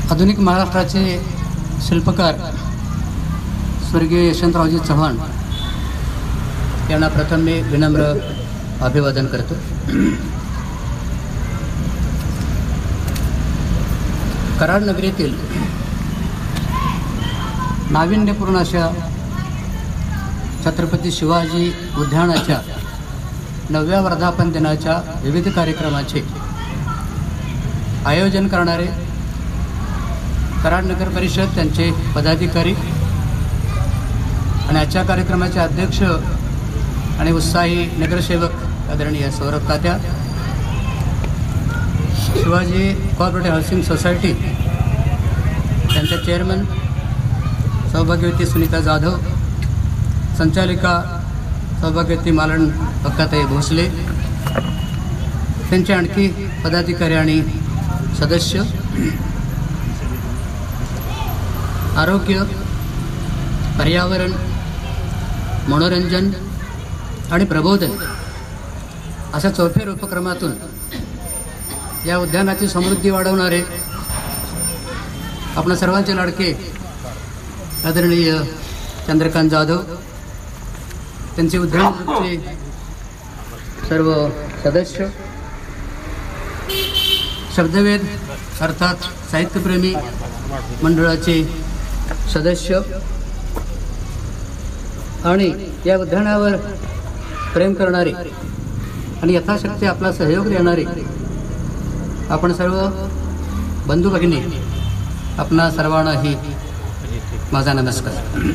आधुनिक महाराष्ट्राचे शिल्पकार स्वर्गीय यशवंतरावजी चव्हाण यांना प्रथम मी विनम्र अभिवादन करतो. कराड नगरीतील नाविन्यपूर्ण अशा छत्रपती शिवाजी उद्यानाच्या 9व्या वर्धापन दिनाच्या विविध कार्यक्रमाचे आयोजन करणारे कराड नगर परिषद त्यांचे पदाधिकारी आणि आजच्या कार्यक्रमाचे अध्यक्ष आणि उत्साही नगरसेवक आदरणीय Saurabh Tatya, Shivaji cooperative housing society त्यांच्या चेअरमन सौभाग्यवती सुनीता जाधव, संचालिका सौभाग्यवती मालन पक्काताई भोसले, त्यांचे आणखी पदाधिकारी आणि सदस्य, आरोग्य, पर्यावरण, मनोरंजन आणि प्रबोधन अशा चौफेर उपक्रमातून या उद्यानाची समृद्धी वाढवणारे आपल्या सर्वांचे लाडके आदरणीय चंद्रकांत जाधव, त्यांचे उद्यानाचे सर्व सदस्य, शब्दवेद अर्थात साहित्यप्रेमी मंडळाचे सदस्य आणि या उद्यानावर प्रेम करणारे आणि यथाशक्ती आपला सहयोग देणारे आपण सर्व बंधू भगिनी, आपणा सर्वांनाही माझा नमस्कार.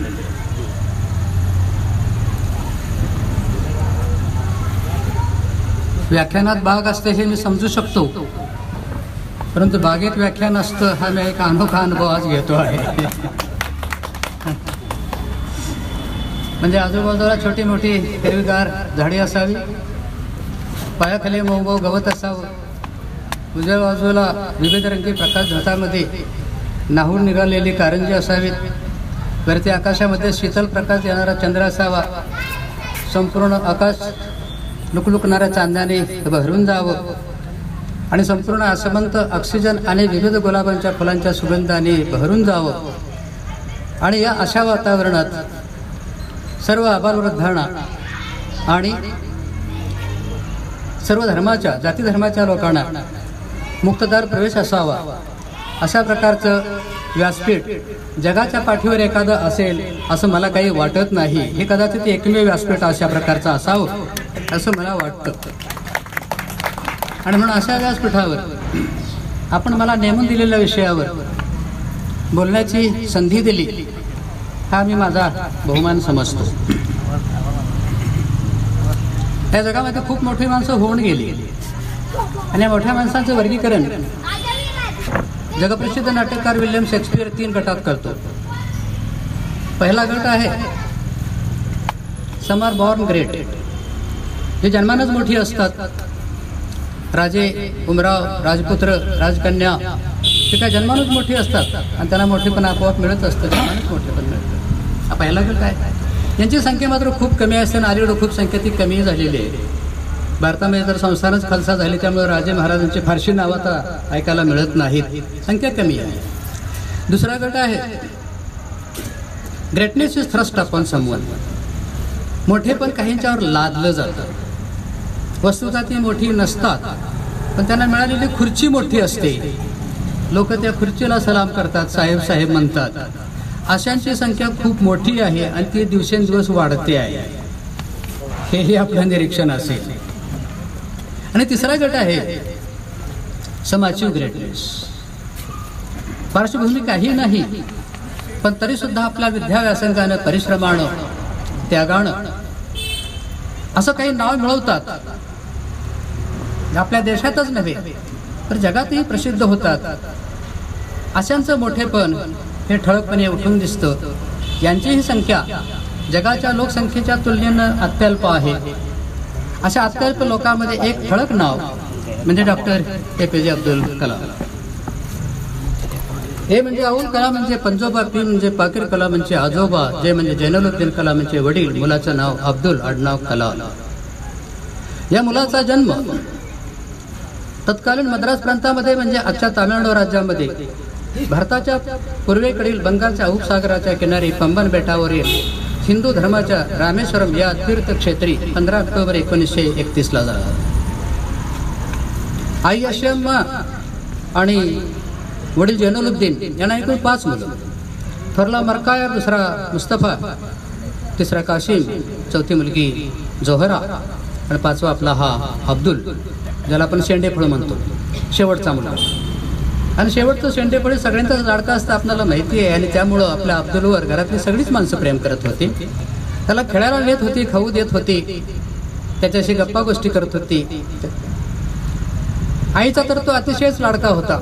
व्याख्यानात भाग असते हे मी समजू शकतो, परंतु बागेत व्याख्यान असतं हा मी एक अनोखा अनुभव आज घेतो आहे. म्हणजे आजूबाजूला छोटी मोठी हिरवीगार झाडी असावी, पायाखाली मऊ गवत असावं, उजव्या बाजूला विविध रंगी प्रकाश झोतामध्ये नाहून निघालेली कारंजी असावीत, वरती आकाशामध्ये शीतल प्रकाश येणारा चंद्र असावा, संपूर्ण आकाश लुकलुकणाऱ्या चांदण्याने भरून जावं आणि संपूर्ण आसमंत ऑक्सिजन आणि विविध गुलाबांच्या फुलांच्या सुगंधाने भरून जावं. आणि या अशा वातावरणात सर्व आबालवृद्धांना आणि सर्व धर्माच्या जाती धर्माच्या लोकांना मुक्तदार प्रवेश असावा, अशा प्रकारचं व्यासपीठ जगाच्या पाठीवर एखादं असेल असं मला काही वाटत नाही. हे कदाचित एकमेव व्यासपीठ अशा प्रकारचं असावं असं मला वाटतं. आणि म्हणून अशा व्यासपीठावर आपण मला नेमून दिलेल्या विषयावर बोलण्याची संधी दिली हा मी माझा बहुमान समजतो. या जगामध्ये खूप मोठी माणसं होऊन गेली आणि या मोठ्या माणसांचं वर्गीकरण जगप्रसिद्ध नाटककार विल्यम शेक्सपियर 3 गटात करतो. पहिला गट आहे सम आर बॉर्न ग्रेट, जे जन्मानच मोठी असतात. राजे, उमराव, राजपुत्र, राजकन्या ते काय जन्मानच मोठी असतात आणि त्यांना मोठेपण आपोआप मिळत असतं, जन्मानच मोठेपण मिळतं. हा पहिला गट आहे. यांची संख्या मात्र खूप कमी असते आणि अलीकडे खूप संख्या ती कमी झालेली आहे. भारतामध्ये तर संस्थानच खालसा झाली, त्यामुळे राजे महाराजांची फारशी नावं आता ऐकायला मिळत नाहीत, संख्या कमी आहे. दुसरा गट आहे greatness is thrust upon someone, मोठेपण काहींच्यावर लादलं जातं. वस्तुतः ती मोठी नसतात, पण त्यांना मिळालेली खुर्ची मोठी असते. लोक त्या खुर्चीला सलाम करतात, साहेब साहेब म्हणतात. अशांची संख्या खूप मोठी आहे आणि ती दिवसेंदिवस वाढते आहे, हेही आपलं निरीक्षण असेल. आणि तिसरा गट आहे सम अचीव ग्रेटनेस, पार्श्वभूमी काही नाही पण तरी सुद्धा आपल्या विद्याव्यासंगानं, परिश्रमानं, त्यागानं असं काही नाव मिळवतात. आपल्या देशातच नव्हे तर जगातही प्रसिद्ध होतात. अशांचं मोठेपण हे ठळकपणे उठून दिसतं. यांचीही संख्या जगाच्या लोकसंख्येच्या तुलनेनं अत्यल्प आहे. अशा अत्यल्प लोकांमध्ये एक ठळक नाव म्हणजे डॉक्टर APJ अब्दुल कलाम. हे म्हणजे अबुल कलाम म्हणजे पंजोबा, पी म्हणजे पाकीर कलाम म्हणजे आजोबा, जे म्हणजे जैनुलब्दीन कलाम म्हणजे वडील. मुलाचं नाव अब्दुल, आडनाव कलाम. या मुलाचा जन्म तत्कालीन मद्रास प्रांतामध्ये म्हणजे आजच्या तामिळनाडू राज्यामध्ये भारताच्या पूर्वेकडील बंगालच्या उपसागराच्या किनारी पंबन बेटावरील हिंदू धर्माच्या रामेश्वरम या तीर्थक्षेत्री 15 ऑक्टोबर 1931ला झाला. आई आशियाम्मा आणि वडील जैनुलुब्दीन यांना एकूण 5 मुलं. थोरला मरकायर, दुसरा मुस्तफा, तिसरा काशिम, चौथी मुलगी जोहरा आणि 5वा आपला हा अब्दुल, ज्याला आपण शेंडेफळ म्हणतो, शेवटचा मुलगा. आणि शेवटचं शेंडेफळ सगळ्यांचाच लाडका असतं आपल्याला माहिती आहे. आणि त्यामुळं आपल्या अब्दुलवर घरातली सगळीच माणसं प्रेम करत होती. त्याला खेळायला नेत होती, खाऊ देत होती, त्याच्याशी गप्पा गोष्टी करत होती. आईचा तर तो अतिशयच लाडका होता.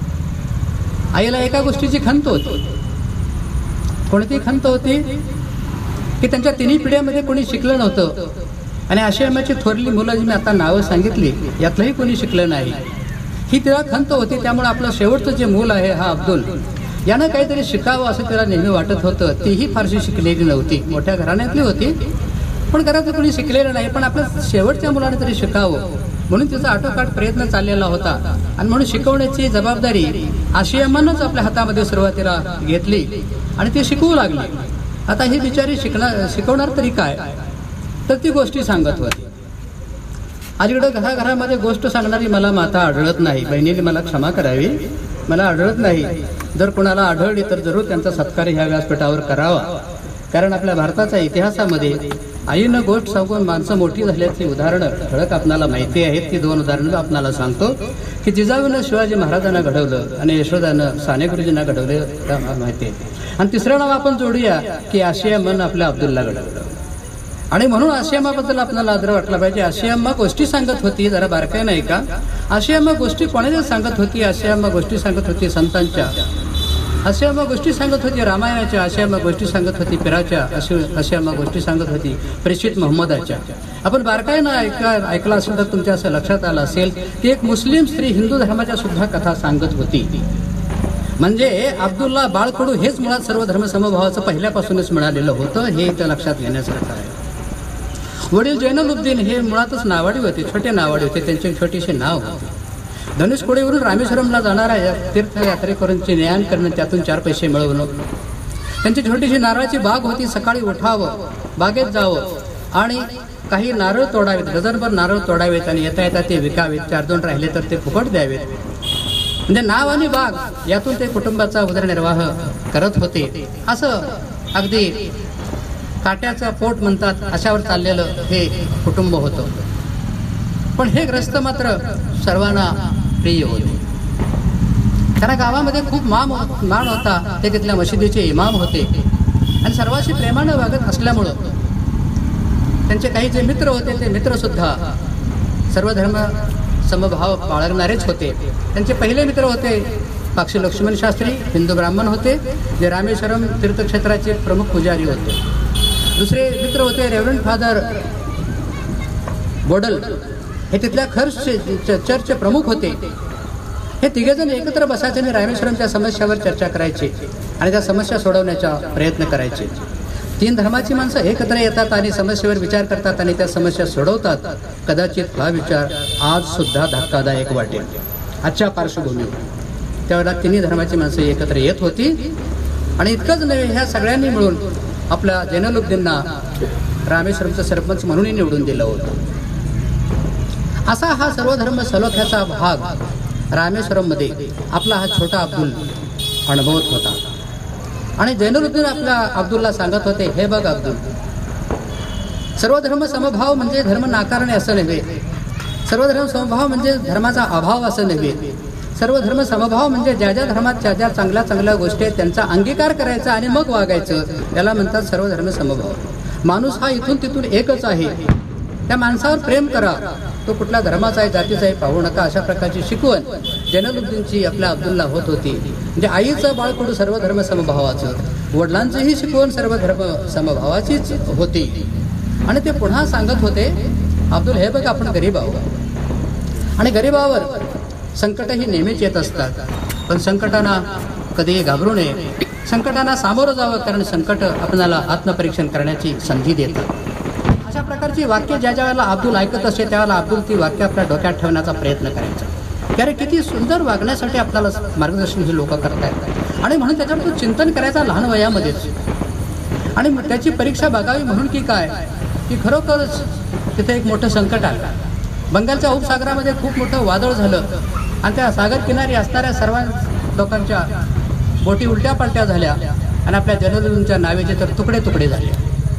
आईला एका गोष्टीची खंत होती. कोणती खंत होती की त्यांच्या तिन्ही पिढ्यामध्ये कोणी शिकलं नव्हतं. आणि आशियाम्माची थोरली मुलं जी मी आता नावं सांगितली यातलंही कोणी शिकलं नाही, ही तिला खंत होती. त्यामुळे आपलं शेवटचं जे मूल आहे हा अब्दुल, यानं काहीतरी शिकावं असं तिला नेहमी वाटत होतं. तीही फारशी शिकलेली नव्हती, मोठ्या घराण्यातली होती, पण घरात कोणी शिकलेलं नाही. पण आपल्या शेवटच्या मुलाने तरी शिकावं म्हणून तिचा आटोकाट प्रयत्न चाललेला होता. आणि म्हणून शिकवण्याची जबाबदारी आशियाम्मानंच आपल्या हातामध्ये सुरुवातीला घेतली आणि ती शिकवू लागली. आता ही बिचारी शिकवणार तरी काय, तर ती गोष्टी सांगत होती. अलीकडं घराघरामध्ये गोष्ट सांगणारी मला माता आढळत नाही. बहिणीने मला क्षमा करावी, मला आढळत नाही. जर कोणाला आढळली तर जरूर त्यांचा सत्कार ह्या व्यासपीठावर करावा. कारण आपल्या भारताच्या इतिहासामध्ये आईनं गोष्ट सांगून माणसं मोठी झाल्याची उदाहरणं ठळक आपणाला माहिती आहेत. ती 2 उदाहरणं आपणाला सांगतो की जिजाऊनं शिवाजी महाराजांना घडवलं आणि यशोदानं साने गुरुजींना घडवलं माहिती आहे. आणि तिसरं नाव आपण जोडूया की आशियाम्मानं आपल्या अब्दुलला घडवलं. आणि म्हणून आशियाम्माबद्दल आपल्याला आदर वाटला पाहिजे. आशियाम्मा गोष्टी सांगत होती, जरा बारकाई नाही का. आशियाम्मा गोष्टी कोणाच्या सांगत होती? आशियाम्मा गोष्टी सांगत होती संतांच्या. आशियाम्मा गोष्टी सांगत होती रामायणाच्या. आशियाम्मा गोष्टी सांगत होती पिराच्या. आशियाम्मा गोष्टी सांगत होती प्रेषित मोहम्मदाच्या. आपण बारकाईनं ऐकला असेल तर तुमच्या असं लक्षात आलं असेल की एक मुस्लिम स्त्री हिंदू धर्माच्या सुद्धा कथा सांगत होती. म्हणजे अब्दुल्ला बाळकडू हेच मुळात सर्व धर्मसमभावाचं पहिल्यापासूनच मिळालेलं होतं, हे इथं लक्षात घेण्यासारखं आहे. वडील जैनुलुब्दीन हे मुळातच नावाडी होते, छोटे नावाडी होते. त्यांचे छोटीशी नाव होते. धनुष्कोडीवरून रामेश्वरमला जाणाऱ्या तीर्थयात्रेकरूंची न्यान करणं, त्यातून 4 पैसे मिळवणं. त्यांची छोटीशी नारळाची बाग होती. सकाळी उठावं, बागेत जावं आणि काही नारळ तोडावेत, डझनभर नारळ तोडावेत आणि येता येता ते विकावेत. 4-2 राहिले तर ते फुकट द्यावेत. म्हणजे नाव आणि बाग यातून ते कुटुंबाचा उदरनिर्वाह करत होते. असं अगदी काट्याचं पोट म्हणतात अशावर चाललेलं हे कुटुंब होतं. पण हे ग्रस्त मात्र सर्वांना प्रिय होते. त्यांना गावामध्ये खूप मान होता. ते तिथल्या मशिदीचे इमाम होते आणि सर्वांशी प्रेमानं वागत असल्यामुळं त्यांचे काही जे मित्र होते ते मित्र सुद्धा सर्व धर्म समभाव बाळगणारेच होते. त्यांचे पहिले मित्र होते पाक्षी लक्ष्मण शास्त्री, हिंदू ब्राह्मण होते, जे रामेश्वरम तीर्थक्षेत्राचे प्रमुख पुजारी होते. दुसरे मित्र होते रेव्हरंड फादर बोडल, हे तिथल्या खर्च चर्चचे प्रमुख होते. हे तिघेजण एकत्र बसायचे आणि रामेश्वरमच्या समस्यावर चर्चा करायची आणि त्या समस्या सोडवण्याचा प्रयत्न करायचे. 3 धर्माची माणसं एकत्र येतात आणि समस्येवर विचार करतात आणि त्या समस्या सोडवतात. कदाचित हा विचार आज सुद्धा धक्कादायक वाटेल आजच्या पार्श्वभूमीवर. त्यावेळेला 3 धर्माची माणसं एकत्र येत होती. आणि इतकंच नव्हे, ह्या सगळ्यांनी मिळून आपल्या जैनुलुब्दीनना रामेश्वरमचं सरपंच म्हणूनही निवडून दिलं होतं. असा हा सर्वधर्म सलोख्याचा भाग रामेश्वरममध्ये आपला हा छोटा अब्दुल अनुभवत होता. आणि जैनुलुब्दीन आपल्या अब्दुलला सांगत होते, हे बघ अब्दुल, सर्वधर्म समभाव म्हणजे धर्म नाकारणे असं नव्हे. सर्वधर्म समभाव म्हणजे धर्माचा अभाव असं नव्हे. सर्वधर्म समभाव म्हणजे ज्या ज्या धर्मात ज्या ज्या चांगल्या चांगल्या गोष्टी आहेत त्यांचा अंगीकार करायचा आणि मग वागायचं, याला म्हणतात सर्वधर्म समभाव. माणूस हा इथून तिथून एकच आहे. त्या माणसावर प्रेम करा, तो कुठल्या धर्माचा आहे जातीचा आहे पाहू नका, अशा प्रकारची शिकवण जैनुलुब्दीनची आपल्या अब्दुलला होत होती. म्हणजे आईचं बाळकडू सर्व धर्म समभावाचं, वडिलांचीही शिकवण सर्व धर्म समभावाचीच होती. आणि ते पुन्हा सांगत होते, अब्दुल हे बघ, आपण गरीब आहोत आणि गरीबावर संकटही नेहमीच येत असतात, पण संकटांना कधी घाबरू नये. संकटांना सामोरं जावं, कारण संकट आपल्याला आत्मपरीक्षण करण्याची संधी देतात. अशा प्रकारची वाक्य ज्या ज्या वेळेला अब्दुल ऐकत असे त्यावेळेला अब्दुल ती वाक्य आपल्या डोक्यात ठेवण्याचा प्रयत्न करायचा. की अरे किती सुंदर वागण्यासाठी आपल्याला मार्गदर्शन हे लोक करतायत, आणि म्हणून त्याच्यावर तो चिंतन करायचा लहान वयामध्येच. आणि त्याची परीक्षा बघावी म्हणून की काय, की खरोखरच तिथे एक मोठं संकट आलं. बंगालच्या उपसागरामध्ये खूप मोठं वादळ झालं आणि त्या सागर किनारी असणाऱ्या सर्व लोकांच्या बोटी उलट्या पालट्या झाल्या आणि आपल्या जलदूंच्या नावेचे तर तुकडे तुकडे झाले.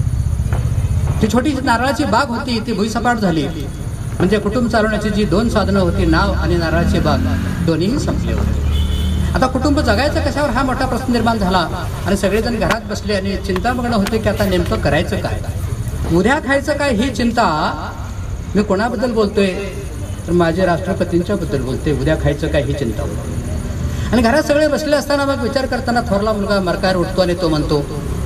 ती छोटी नारळाची बाग होती ती भुईसपाट झाली. म्हणजे कुटुंब चालवण्याची जी 2 साधनं होती, नाव आणि नारळाची बाग, दोन्हीही संपले होते. आता कुटुंब जगायचं कशावर हा मोठा प्रश्न निर्माण झाला आणि सगळेजण घरात बसले आणि चिंतामग्न होते की आता नेमकं करायचं काय, उद्या खायचं काय ही चिंता. मी कोणाबद्दल बोलतोय तर माझे राष्ट्रपतींच्या बद्दल बोलते. उद्या खायचं काय ही चिंता होती. आणि घरात सगळे बसले असताना मग विचार करताना थोरला मुलगा मरकार उठतो आणि तो म्हणतो,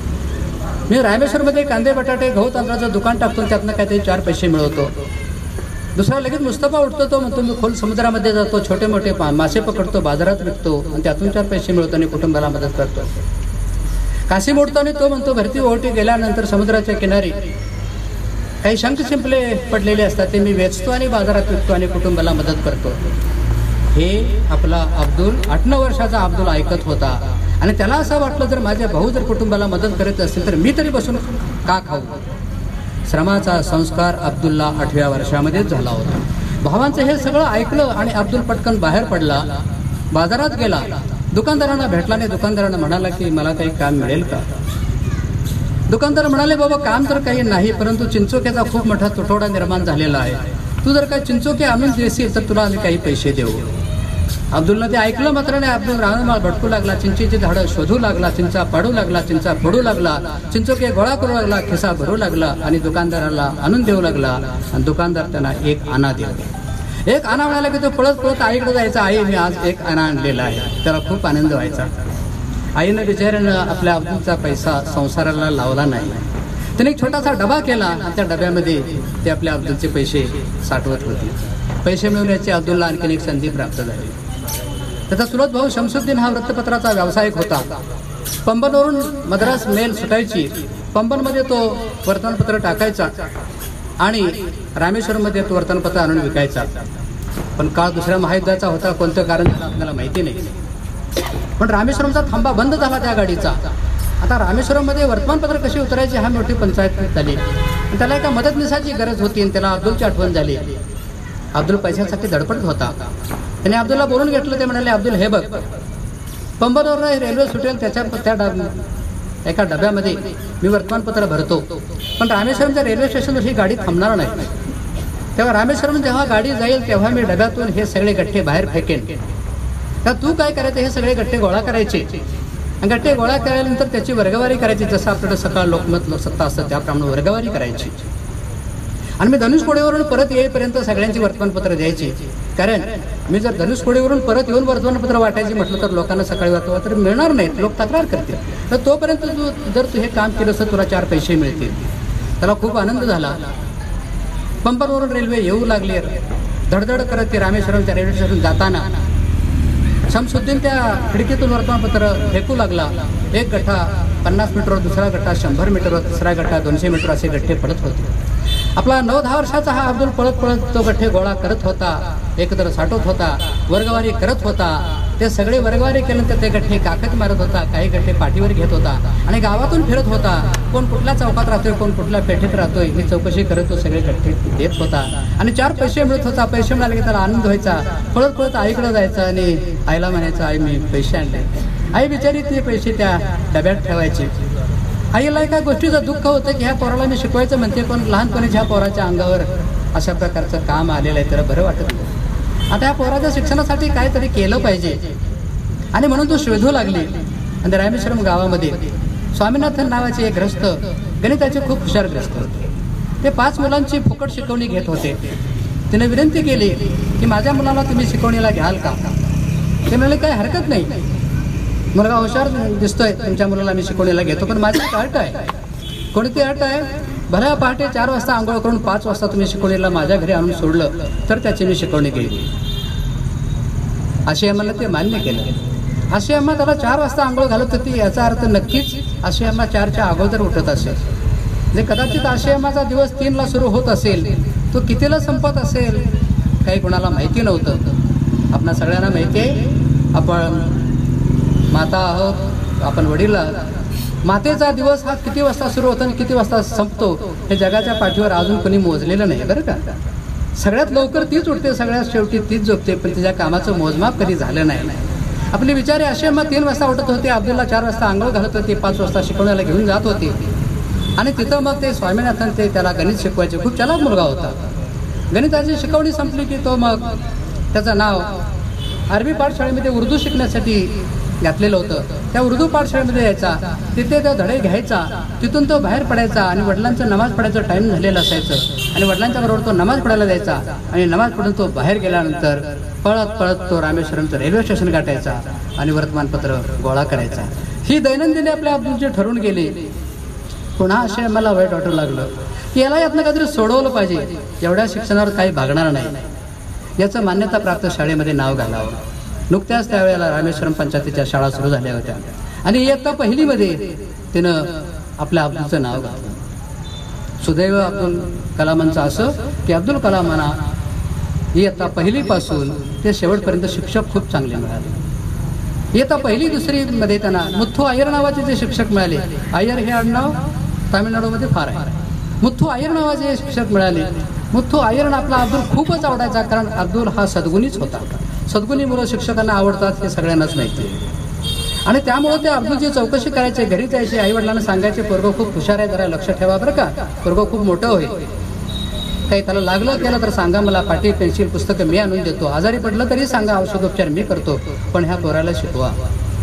मी रामेश्वरमध्ये कांदे बटाटे गहू तांदळाचं दुकान टाकतो, त्यातनं काहीतरी 4 पैसे मिळवतो. दुसरा लगेच मुस्तफा उठतो, तो म्हणतो मी खोल समुद्रामध्ये जातो, छोटे मोठे मासे पकडतो, बाजारात विकतो आणि त्यातून 4 पैसे मिळवतो आणि कुटुंबाला मदत करतो. कासिम उठतो आणि तो म्हणतो भरती ओहोटी गेल्यानंतर समुद्राच्या किनारी काही शंख शिंपले पडलेले असतात ते मी वेचतो आणि बाजारात विकतो आणि कुटुंबाला मदत करतो. हे आपला अब्दुल 8 वर्षाचा अब्दुल ऐकत होता आणि त्याला असं वाटलं जर माझे भाऊ जर कुटुंबाला मदत करत असतील तर मी तरी बसून का खाऊ. श्रमाचा संस्कार अब्दुलला 8व्या वर्षामध्येच झाला होता. भावांचं हे सगळं ऐकलं आणि अब्दुल पटकन बाहेर पडला, बाजारात गेला, दुकानदारांना भेटला आणि दुकानदारांना म्हणाला की मला काही काम मिळेल का. दुकानदार म्हणाले बाबा काम तर काही नाही, परंतु चिंचोक्याचा खूप मोठा तुटवडा निर्माण झालेला आहे, तू जर काही चिंचोके आणून देशील तर तुला आम्ही काही पैसे देऊ. अब्दुलनं ते ऐकलं मात्र नाही. अब्दुल रानमाळ भटकू लागला, चिंचेची झाडं शोधू लागला, चिंचा पाडू लागला, चिंचा फोडू लागला, चिंचोके गोळा करू लागला, खिसा भरू लागला आणि दुकानदाराला आणून देऊ लागला. आणि दुकानदार त्यांना 1 आणा देऊ. 1 आणा म्हणाला की तो पळत पळत आईकडे जायचा, आई मी आज 1 आणा आणलेला आहे. त्याला खूप आनंद व्हायचा. आईनं बिचाऱ्यानं आपल्या अब्दुलचा पैसा संसाराला लावला नाही. त्याने एक छोटासा डबा केला आणि त्या डब्यामध्ये ते आपल्या अब्दुलचे पैसे साठवत होते. पैसे मिळवण्याची अब्दुलला आणखीन एक संधी प्राप्त झाली. त्याचा चुलत भाऊ शमसुद्दीन हा वृत्तपत्राचा व्यावसायिक होता. पंबनवरून मद्रास मेल सुटायची, पंबनमध्ये तो वर्तमानपत्र टाकायचा आणि रामेश्वरमध्ये तो वर्तमानपत्र आणून विकायचा. पण काळ दुसऱ्या महायुद्धाचा होता, कोणतं कारण आपल्याला माहिती नाही. पण रामेश्वरमचा थांबा बंद झाला त्या गाडीचा. आता रामेश्वरमध्ये वर्तमानपत्र कशी उतरायची हा मोठी पंचायत झाली. त्याला एका मदतनीसाची गरज होती आणि त्याला अब्दुलची आठवण झाली. अब्दुल पैशासाठी धडपडत होता. त्याने अब्दुलला बोलून घेतलं. ते म्हणाले अब्दुल हे बघ, पंबनवर रेल्वे सुटेल त्या एका डब्यामध्ये मी वर्तमानपत्र भरतो, पण रामेश्वरमच्या रेल्वे स्टेशनवर ही गाडी थांबणार नाही. तेव्हा रामेश्वरम जेव्हा गाडी जाईल तेव्हा मी डब्यातून हे सगळे गठ्ठे बाहेर फेकेन. तर तू काय करायचं, हे सगळे गठ्ठे गोळा करायचे आणि गठ्ठे गोळा केल्यानंतर त्याची वर्गवारी करायची. जसं आपल्याकडे सकाळ लोकमत सत्ता असतं त्याप्रमाणे वर्गवारी करायची. आणि मी धनुषकोडीवरून परत येईपर्यंत सगळ्यांची वर्तमानपत्र द्यायची. कारण मी जर धनुषकोडीवरून परत येऊन वर्तमानपत्र वाटायची म्हटलं तर लोकांना सकाळी वर्तमानपत्र मिळणार नाहीत, लोक तक्रार करतील. तर तोपर्यंत जर तू हे काम केलं तर तुला 4 पैसे मिळतील. त्याला खूप आनंद झाला. पंबनवरून रेल्वे येऊ लागली. धडधड करत ते रामेश्वरमच्या रेल्वे स्टेशन जाताना शमसुद्दीन त्या खिडकीतून वर्तमानपत्र फेकू लागला. एक गठ्ठा 50 मीटरवर, दुसरा गठ्ठा 100 मीटरवर, तिसरा गठ्ठा 200 मीटर असे गठ्ठे पडत होते. आपला 9-10 वर्षाचा हा अब्दुल पळत पळत तो गठ्ठे गोळा करत होता, एकत्र साठवत होता, वर्गवारी करत होता. ते सगळे वर्गवारी केल्यानंतर ते गठ्ठे काकत मारत होता, काही गठ्ठे पाठीवर घेत होता आणि गावातून फिरत होता. कोण कुठल्या चौकात राहतोय, कोण कुठल्या पेठेत राहतोय ही चौकशी करत तो सगळे गठ्ठे देत होता आणि 4 पैसे मिळत होता. पैसे मिळाले की त्याला आनंद व्हायचा. पळत पळत आईकडे जायचा आणि आईला म्हणायचं आई मी पैसे आणले. आई बिचारी ते पैसे त्या डब्यात ठेवायचे. आईला एका गोष्टीचं दुःख होतं की ह्या पोराला मी शिकवायचं म्हणते, पण लहानपणीच ह्या पोराच्या अंगावर अशा प्रकारचं काम आलेलं आहे, तर बरं वाटत नाही. आता ह्या पोराच्या शिक्षणासाठी काहीतरी केलं पाहिजे आणि म्हणून तो शोधू लागली. आणि रामेश्वरम गावामध्ये स्वामीनाथन नावाचे एक ग्रस्त, गणिताचे खूप हुशार ग्रस्त होते. ते 5 मुलांची फुकट शिकवणी घेत होते. तिने विनंती केली की माझ्या मुलाला तुम्ही शिकवणीला घ्याल का. ते म्हणाले काही हरकत नाही, मुलगा हुशार दिसतोय, तुमच्या मुलाला मी शिकवणीला घेतो, पण माझी एक अट आहे. कोणती अट आहे, भल्या पहाटे 4 वाजता आंघोळ करून 5 वाजता तुम्ही शिकवणीला माझ्या घरी आणून सोडलं तर त्याची मी शिकवणी घेईल. अशी आम्हाला ते मान्य केलं. अशी अम्मा त्याला 4 वाजता आंघोळ घालत होती. याचा अर्थ नक्कीच अशी अम्मा 4च्या अगोदर उठत असेल. जे कदाचित अशी अम्माचा दिवस 3ला सुरू होत असेल, तो कितीला संपत असेल काही कोणाला माहिती नव्हतं. आपणा सगळ्यांना माहिती आहे, आपण माता आहोत, आपण वडील आहोत. मातेचा दिवस हा किती वाजता सुरू होतो आणि किती वाजता संपतो हे जगाच्या पाठीवर अजून कोणी मोजलेलं नाही बरं का. सगळ्यात लवकर तीच उठते, सगळ्यात शेवटी तीच झोपते, पण तिच्या कामाचं मोजमाप कधी झालं नाही. आपले विचार असे, मग 3 वाजता उठत होते, अब्दुल्ला 4 वाजता आंघोळ घालत होते, 5 वाजता शिकवण्याला घेऊन जात होते. आणि तिथं मग ते स्वामीनाथन ते त्याला गणित शिकवायचे. खूप चलाक मुलगा होता. गणिताची शिकवणी संपली की तो मग त्याचं नाव अरबी पाठशाळेमध्ये उर्दू शिकण्यासाठी घातलेलं होतं. त्या उर्दू पाठशाळेमध्ये यायचा, तिथे तो धडे घ्यायचा, तिथून तो बाहेर पडायचा आणि वडिलांचं नमाज पडायचं टाईम झालेलं असायचं आणि वडिलांच्या बरोबर तो नमाज पडायला जायचा आणि नमाज पडून तो बाहेर गेल्यानंतर पळत पळत तो रामेश्वरमचं रेल्वे स्टेशन गाठायचा आणि वर्तमानपत्र गोळा करायचा. ही दैनंदिनी आपल्या अब्दुलची ठरवून गेली. पुन्हा असे मला वाईट वाटू लागलं की याला यातनं काहीतरी सोडवलं पाहिजे, एवढ्या शिक्षणावर काही भागणार नाही, याचं मान्यता प्राप्त शाळेमध्ये नाव घालावं. नुकत्याच त्यावेळेला रामेश्वरम पंचायतीच्या शाळा सुरू झाल्या होत्या आणि इयत्ता पहिलीमध्ये तिनं आपल्या अब्दुलचं नाव घातलं. सुदैव अब्दुल कलामांचं असं की अब्दुल कलामांना इयत्ता पहिलीपासून ते शेवटपर्यंत शिक्षक खूप चांगले मिळाले. इयत्ता पहिली दुसरीमध्ये त्यांना मुथ्थू अय्यर नावाचे जे शिक्षक मिळाले, अय्यर हे आडनाव तामिळनाडूमध्ये फार आहे, मुथ्थू अय्यर नावाचे शिक्षक मिळाले. मुथ्थू अय्यरना आपला अब्दुल खूपच आवडायचा, कारण अब्दुल हा सद्गुणीच होता. सद्गुणी मुलं शिक्षकांना आवडतात हे सगळ्यांनाच माहिती आहे. आणि त्यामुळं ते अब्दुलची चौकशी करायचे, घरी जायचे, आईवडिलांना सांगायचे पोरगं खूप हुशार आहे, जरा लक्ष ठेवा बरं का, पोरगं खूप मोठं होईल, काही त्याला लागलं केलं तर सांगा, मला पाटी पेन्सिल पुस्तकं मी आणून देतो, आजारी पडलं तरी सांगा, औषधोपचार मी करतो, पण ह्या पोराला शिकवा.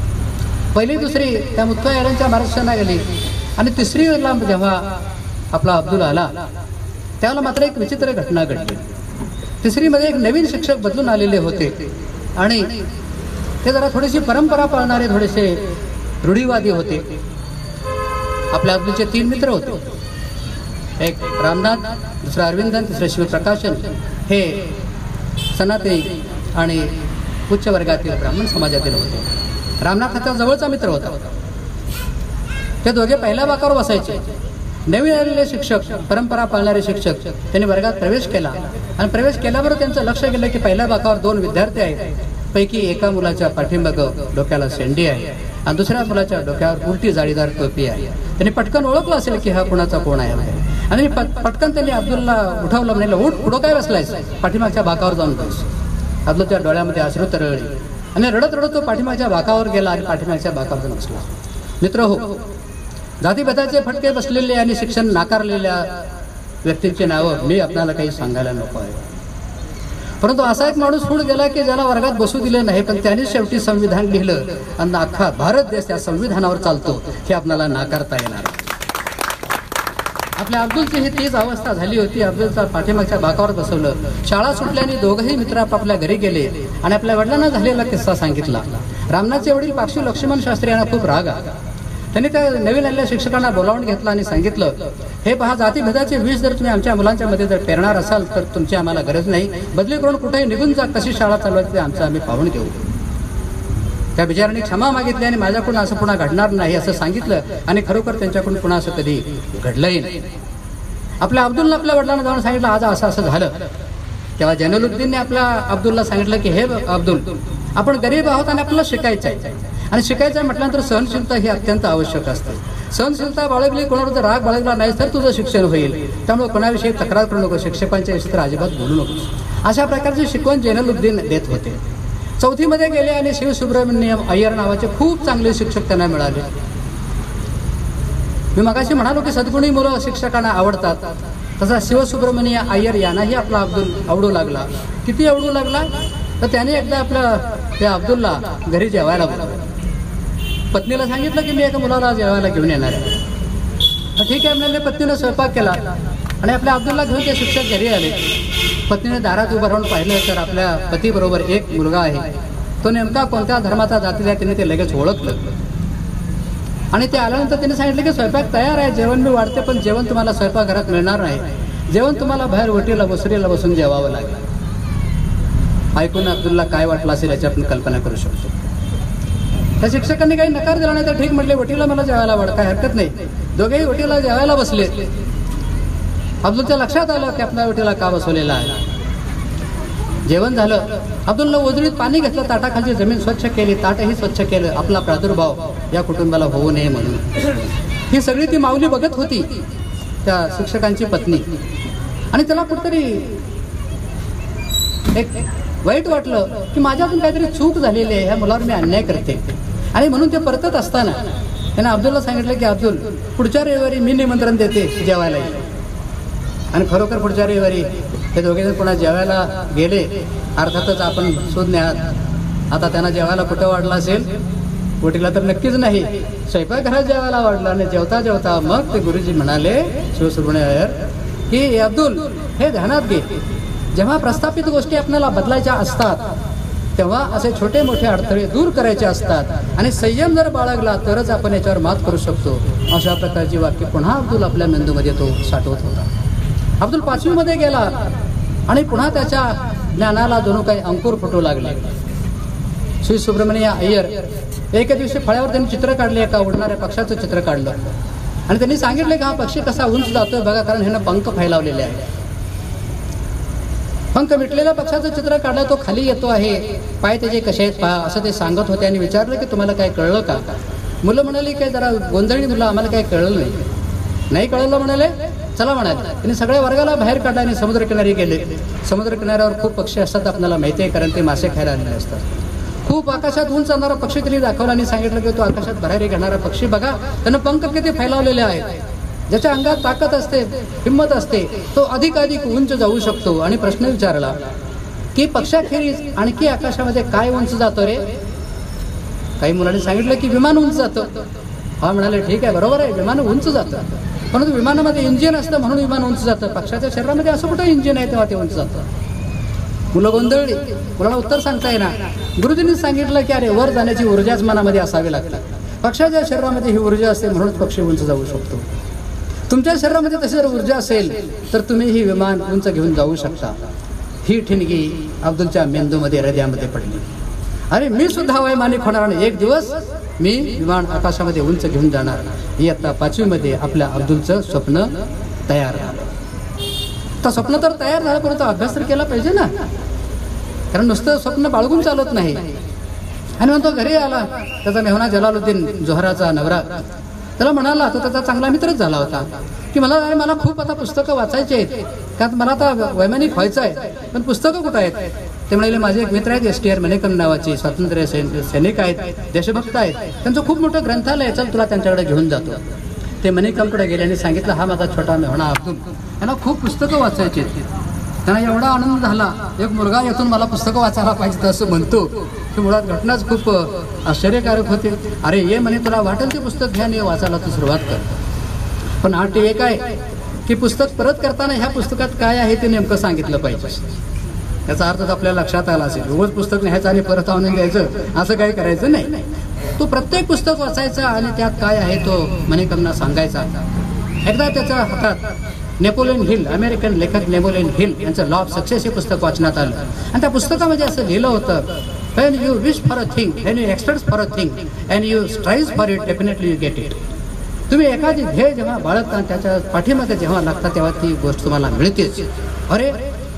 पहिली दुसरी त्या मुथ्थू अय्यरांच्या मार्गदर्शनाला गेली आणि तिसरीला जेव्हा आपला अब्दुल आला त्यावेळेला मात्र एक विचित्र घटना घडली. तिसरीमध्ये एक नवीन शिक्षक बदलून आलेले होते आणि ते जरा थोडीशी परंपरा पाळणारे, थोडेसे रूढीवादी होते. आपल्या अब्दुलचे 3 मित्र होते, एक रामनाथ, दुसरा अरविंदन, तिसरं शिवप्रकाशन. हे सनातनी आणि उच्च वर्गातील ब्राह्मण समाजातील होते. रामनाथ हा जवळचा मित्र होता. ते दोघे पहिल्या बाकावर बसायचे. नवीन आलेले शिक्षक, परंपरा पाळणारे शिक्षक, त्यांनी वर्गात प्रवेश केला आणि प्रवेश केल्याबरोबर त्यांचं लक्ष गेलं की पहिल्या बाकावर 2 विद्यार्थी आहेत. पैकी एका मुलाच्या पाठीमागं डोक्याला शेंडी आहे आणि दुसऱ्या मुलाच्या डोक्यावर उलटी जाळीदार टोपी आहे. त्यांनी पटकन ओळखलं असेल की हा कुणाचा कोण आहे आणि पटकन त्यांनी अब्दुलला उठवलं, म्हणाले उठ, पुढं काय बसलायस, पाठीमागच्या बाकावर जाऊन बस. अब्दुलच्या डोळ्यामध्ये अश्रू तरळली आणि रडत रडत तो पाठीमागच्या बाकावर गेला आणि पाठीमागच्या बाकावर जाऊन बसला. मित्र हो, जातीभेदाचे फटके बसलेले आणि शिक्षण नाकारलेल्या व्यक्तींची नावं मी आपल्याला काही सांगायला नको आहे, परंतु असा एक माणूस पुढे गेला की ज्याला वर्गात बसू दिले नाही, पण त्याने शेवटी संविधान लिहिलं आणि अख्खा भारत देश त्या संविधानावर चालतो हे आपल्याला नाकारता येणार. आपल्या अब्दुलची ही तीच अवस्था झाली होती. अब्दुलचा पाठीमागच्या बाकावर बसवलं. शाळा सुटल्याने दोघंही मित्र आपापल्या घरी गेले आणि आपल्या वडिलांना झालेला किस्सा सांगितला. रामनाथचे वडील पाक्षी लक्ष्मण शास्त्री यांना खूप राग आला. त्यांनी त्या नवीन आलेल्या शिक्षकांना बोलावून घेतलं आणि सांगितलं, हे पहा, जातीभेदाचे विष जर तुम्ही आमच्या मुलांच्या मध्ये जर पेरणार असाल तर तुमची आम्हाला गरज नाही, बदली करून कुठेही निघून जा, कशी शाळा चालवायची ते आमचं आम्ही पाहून घेऊ. त्या बिचारांनी क्षमा मागितली आणि माझ्याकडून असं पुन्हा घडणार नाही असं सांगितलं आणि खरोखर त्यांच्याकडून पुन्हा असं कधी घडलंही नाही. आपल्या अब्दुलला आपल्या वडिलांना जाऊन सांगितलं आज असं असं झालं. तेव्हा जैनुलुब्दीनने आपल्या अब्दुलला सांगितलं की हे अब्दुल, आपण गरीब आहोत आणि आपल्याला शिकायचं आहे आणि शिकायचं म्हटल्यानंतर सहनशीलता ही अत्यंत आवश्यक असते. सहनशीलता बाळगली, कोणावर जर राग बाळगला नाही तर तुझं शिक्षण होईल. त्यामुळे कोणाविषयी तक्रार करू नको, शिक्षकांच्या विषयी तर अजिबात बोलू नकोस. अशा प्रकारची शिकवण जैनुलुब्दीन देत होते. 4थीमध्ये गेले आणि शिवसुब्रमण्यम अय्यर नावाचे खूप चांगले शिक्षक त्यांना मिळाले. मी मगाशी म्हणालो की सद्गुणी मुलं शिक्षकांना आवडतात, तसा शिवसुब्रमण्य अय्यर यांनाही आपला अब्दुल आवडू लागला. किती आवडू लागला तर त्याने एकदा आपल्या त्या अब्दुलला घरी जेवायला बोलावलं. पत्नीला सांगितलं की मी एका मुलाला जेवायला घेऊन येणार आहे. ठीक आहे म्हणले. पत्नीनं स्वयंपाक केला आणि आपल्या अब्दुलला घेऊन ते शिक्षक घरी आले. पत्नीने दारात उभं राहून पाहिलं तर आपल्या पतीबरोबर एक मुलगा आहे. तो नेमका कोणत्या धर्माचा जातीचा आहे तिने ते लगेच ओळखलं आणि ते आल्यानंतर त्याने सांगितलं की स्वयंपाक तयार आहे, जेवण मी वाढते, पण जेवण तुम्हाला स्वयंपाकघरात मिळणार नाही, जेवण तुम्हाला बाहेर ओटीला बसरीला बसून जेवावं लागलं. ऐकून अब्दुलला काय वाटलं असेल याची आपण कल्पना करू शकतो. त्या शिक्षकांनी काही नकार दिला नाही तर ठीक म्हटले, वटीला मला जेवायला वाढ, काय हरकत नाही. दोघेही वटीला जेवायला बसले. अब्दुलच्या लक्षात आलं की आपल्या वटीला का बसवलेला आहे. जेवण झालं. अब्दुलला ओजळीत पाणी घेतलं, ताटाखालची जमीन स्वच्छ केली, ताटही स्वच्छ केलं, आपला प्रादुर्भाव या कुटुंबाला होऊ नये म्हणून. ही सगळी ती माऊली बघत होती, त्या शिक्षकांची पत्नी. आणि त्याला कुठतरी एक वाईट वाटलं की माझ्यातून काहीतरी चूक झालेली आहे, ह्या मुलावर मी अन्याय करते. आणि म्हणून ते परतत असताना त्याने अब्दुलला सांगितलं की अब्दुल, पुढच्या रविवारी मी निमंत्रण देते जेवायला. आणि खरोखर पुढच्या रविवारी हे दोघेजण पुन्हा जेवायला गेले. अर्थातच आपण शोध नाही आहात, आता त्यांना जेवायला कुठं वाढला असेल, कुठेला तर नक्कीच नाही, स्वयंपाकघरात जेवायला वाढला. आणि जेवता जेवता मग ते गुरुजी म्हणाले, शिवसुब्रमण्य की अब्दुल, हे ध्यानात घे, जेव्हा प्रस्थापित गोष्टी आपल्याला बदलायच्या असतात तेव्हा असे छोटे मोठे अडथळे दूर करायचे असतात आणि संयम जर बाळगला तरच आपण याच्यावर मात करू शकतो. अशा प्रकारची वाक्य पुन्हा अब्दुल आपल्या मेंदूमध्ये तो साठवत होता. अब्दुल 5वी मध्ये गेला आणि पुन्हा त्याच्या ज्ञानाला जणू काही अंकुर फुटू लागले. श्री सुब्रमण्य अय्यर एके दिवशी फळ्यावर त्यांनी चित्र काढले, एका उडणाऱ्या पक्षाचं चित्र काढलं आणि त्यांनी सांगितले की हा पक्षी कसा उंच जातोय बघा, कारण ह्यानं पंख फैलावलेले आहे. पंख मिटलेल्या पक्षाचं चित्र काढलं, तो खाली येतो आहे, पाय त्याचे कसे आहेत पहा, असं ते सांगत होते. आणि विचारलं की तुम्हाला काय कळलं का? मुलं म्हणाली काय जरा गोंधळी मुलं, आम्हाला काय कळलं नाही कळलं म्हणाले, चला म्हणाले. त्यांनी सगळ्या वर्गाला बाहेर काढला आणि समुद्रकिनारी गेले. समुद्रकिनाऱ्यावर खूप पक्षी असतात, आपल्याला माहिती आहे, कारण ते मासे खायला आलेले असतात. खूप आकाशात उंच जाणारा पक्षी त्यांनी दाखवला आणि सांगितलं की तो आकाशात भरारी घेणारा पक्षी बघा, त्यानं पंख किती फैलावलेले आहेत. ज्याच्या अंगात ताकद असते, हिंमत असते, तो अधिकाधिक उंच जाऊ शकतो. आणि प्रश्न विचारला की पक्षाखेरीज आणखी आकाशामध्ये काय उंच जातो रे? काही मुलांनी सांगितलं की विमान उंच जातं. हा म्हणाले ठीक आहे, बरोबर आहे, विमान उंच जातं, परंतु विमानामध्ये इंजिन असतं म्हणून विमान उंच जातं. पक्षाच्या शरीरामध्ये असं कुठं इंजिन आहे तेव्हा ते उंच जातं? मुलं गोंधळली, मुलाला उत्तर सांगता येणार. गुरुजींनी सांगितलं की अरे, वर जाण्याची ऊर्जाच मनामध्ये असावी लागते. पक्षाच्या शरीरामध्ये ही ऊर्जा असते म्हणून पक्षी उंच जाऊ शकतो. तुमच्या शरीरामध्ये तशी जर ऊर्जा असेल तर तुम्ही ही विमान उंच घेऊन जाऊ शकता. ही ठिणगी अब्दुलच्या मेंदूमध्ये, हृदयामध्ये पडली. अरे, मी सुद्धा वैमानिक होणार आणि एक दिवस मी विमान आकाशामध्ये उंच घेऊन जाणार. इयत्ता 5वी मध्ये आपल्या अब्दुलचं स्वप्न तयार झालं. तर स्वप्न तर तयार झालं, परंतु अभ्यास तर केला पाहिजे ना, कारण नुसतं स्वप्न बाळगून चालत नाही. आणि म्हणतो घरी आला, त्याचा मेहना जलालुद्दीन जोहराचा नवरा त्याला म्हणाला, तो त्याचा चांगला मित्रच झाला होता, की मला खूप आता पुस्तकं वाचायची आहेत, कारण मला आता वैमानिक व्हायचं आहे, पण पुस्तकं कुठं आहेत? ते म्हणाले माझे एक मित्र आहेत STR मणिकम नावाचे स्वातंत्र्य सैनिक आहेत, देशभक्त आहेत, त्यांचं खूप मोठं ग्रंथालय आहे, चल तुला त्यांच्याकडे घेऊन जातो. ते मणिकमकडे गेले आणि सांगितलं हा माझा छोटा मेहणा अब्दुल, त्यांना खूप पुस्तकं वाचायची आहेत. त्यांना एवढा आनंद झाला, एक मुलगा यातून मला पुस्तकं वाचायला पाहिजे असं म्हणतो. की मुळात घटनाच खूप आश्चर्यकारक होते. अरे ये म्हणे, तुला वाटेल ते पुस्तक घ्या आणि वाचायला तू सुरुवात कर. पण अट एक आहे की पुस्तक परत करताना ह्या पुस्तकात काय आहे ते नेमकं सांगितलं पाहिजे. त्याचा अर्थ आपल्याला लक्षात आला असेल. रोज पुस्तक न्यायचं आणि परत आणून द्यायचं असं काही करायचं नाही. तो प्रत्येक पुस्तक वाचायचा आणि त्यात काय आहे तो मणिकमना सांगायचा. एकदा त्याच्या हातात नेपोलियन हिल, अमेरिकन लेखक नेपोलियन हिल यांचं लॉ ऑफ सक्सेस हे पुस्तक वाचण्यात आलं. आणि त्या पुस्तकामध्ये असं लिहिलं होतं, when you wish for a thing, when you expect for a thing and you strive for it, definitely you get it. तुम्ही एखादी ध्येय जेव्हा बाळगता, त्याच्या पाठीमागे जेव्हा लागता तेव्हा ती गोष्ट तुम्हाला मिळतेच. अरे,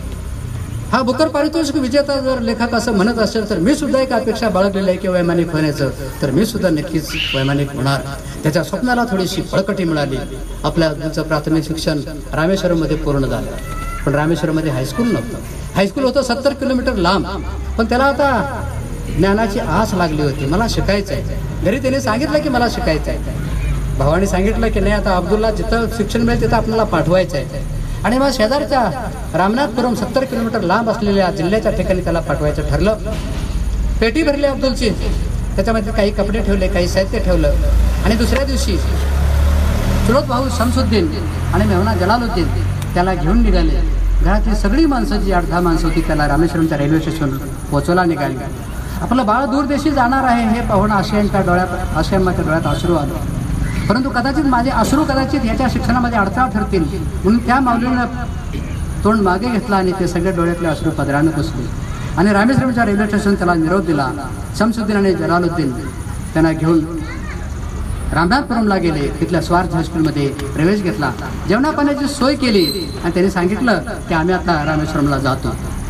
हा बुकर पारितोषिक विजेता जर लेखक असं म्हणत असेल तर मी सुद्धा एक अपेक्षा बाळगलेली आहे की वैमानिक होण्याचं, तर मी सुद्धा नक्कीच वैमानिक होणार. त्याच्या स्वप्नाला थोडीशी बळकटी मिळाली. आपल्या अब्दुलचं प्राथमिक शिक्षण रामेश्वरममध्ये पूर्ण झालं, पण रामेश्वरमध्ये हायस्कूल नव्हतं. हायस्कूल होतं 70 किलोमीटर लांब, पण त्याला आता ज्ञानाची आस लागली होती, मला शिकायचं आहे. घरी त्याने सांगितलं की मला शिकायचं आहे. भावाने सांगितलं की नाही, आता अब्दुलला जिथं शिक्षण मिळेल तिथं आपल्याला पाठवायचं आहे. आणि मग शेजारच्या रामनाथपुरम 70 किलोमीटर लांब असलेल्या जिल्ह्याच्या ठिकाणी त्याला पाठवायचं ठरलं. पेटी भरली अब्दुलची, त्याच्यामध्ये काही कपडे ठेवले, काही साहित्य ठेवलं. आणि दुसऱ्या दिवशी चुलत भाऊ शमसुद्दीन आणि मेहना जलालुद्दीन त्याला घेऊन निघाले. घरातली सगळी माणसं, जी 8-10 माणसं होती, त्याला रामेश्वरमच्या रेल्वे स्टेशन पोहोचवला निघाली. आपलं बाळ दूरदेशी जाणार आहे हे पाहून आशयांच्या डोळ्यात अश्रू आलं. परंतु कदाचित माझे अश्रू कदाचित याच्या शिक्षणामध्ये अडथळा ठरतील म्हणून त्या माऊलीनं तोंड मागे घेतला आणि ते सगळे डोळ्यातले अश्रू पदरानं पुसले. आणि रामेश्वरमच्या रेल्वे स्टेशन त्याला निरोप दिला. शमसुद्दीन आणि जलालुद्दीन त्यांना घेऊन रामनाथपुरमला गेले. तिथल्या स्वार्थ हायस्कूलमध्ये प्रवेश घेतला. जेवणापाण्याची सोय केली आणि त्यांनी सांगितलं की आम्ही आता रामेश्वरमला जातो.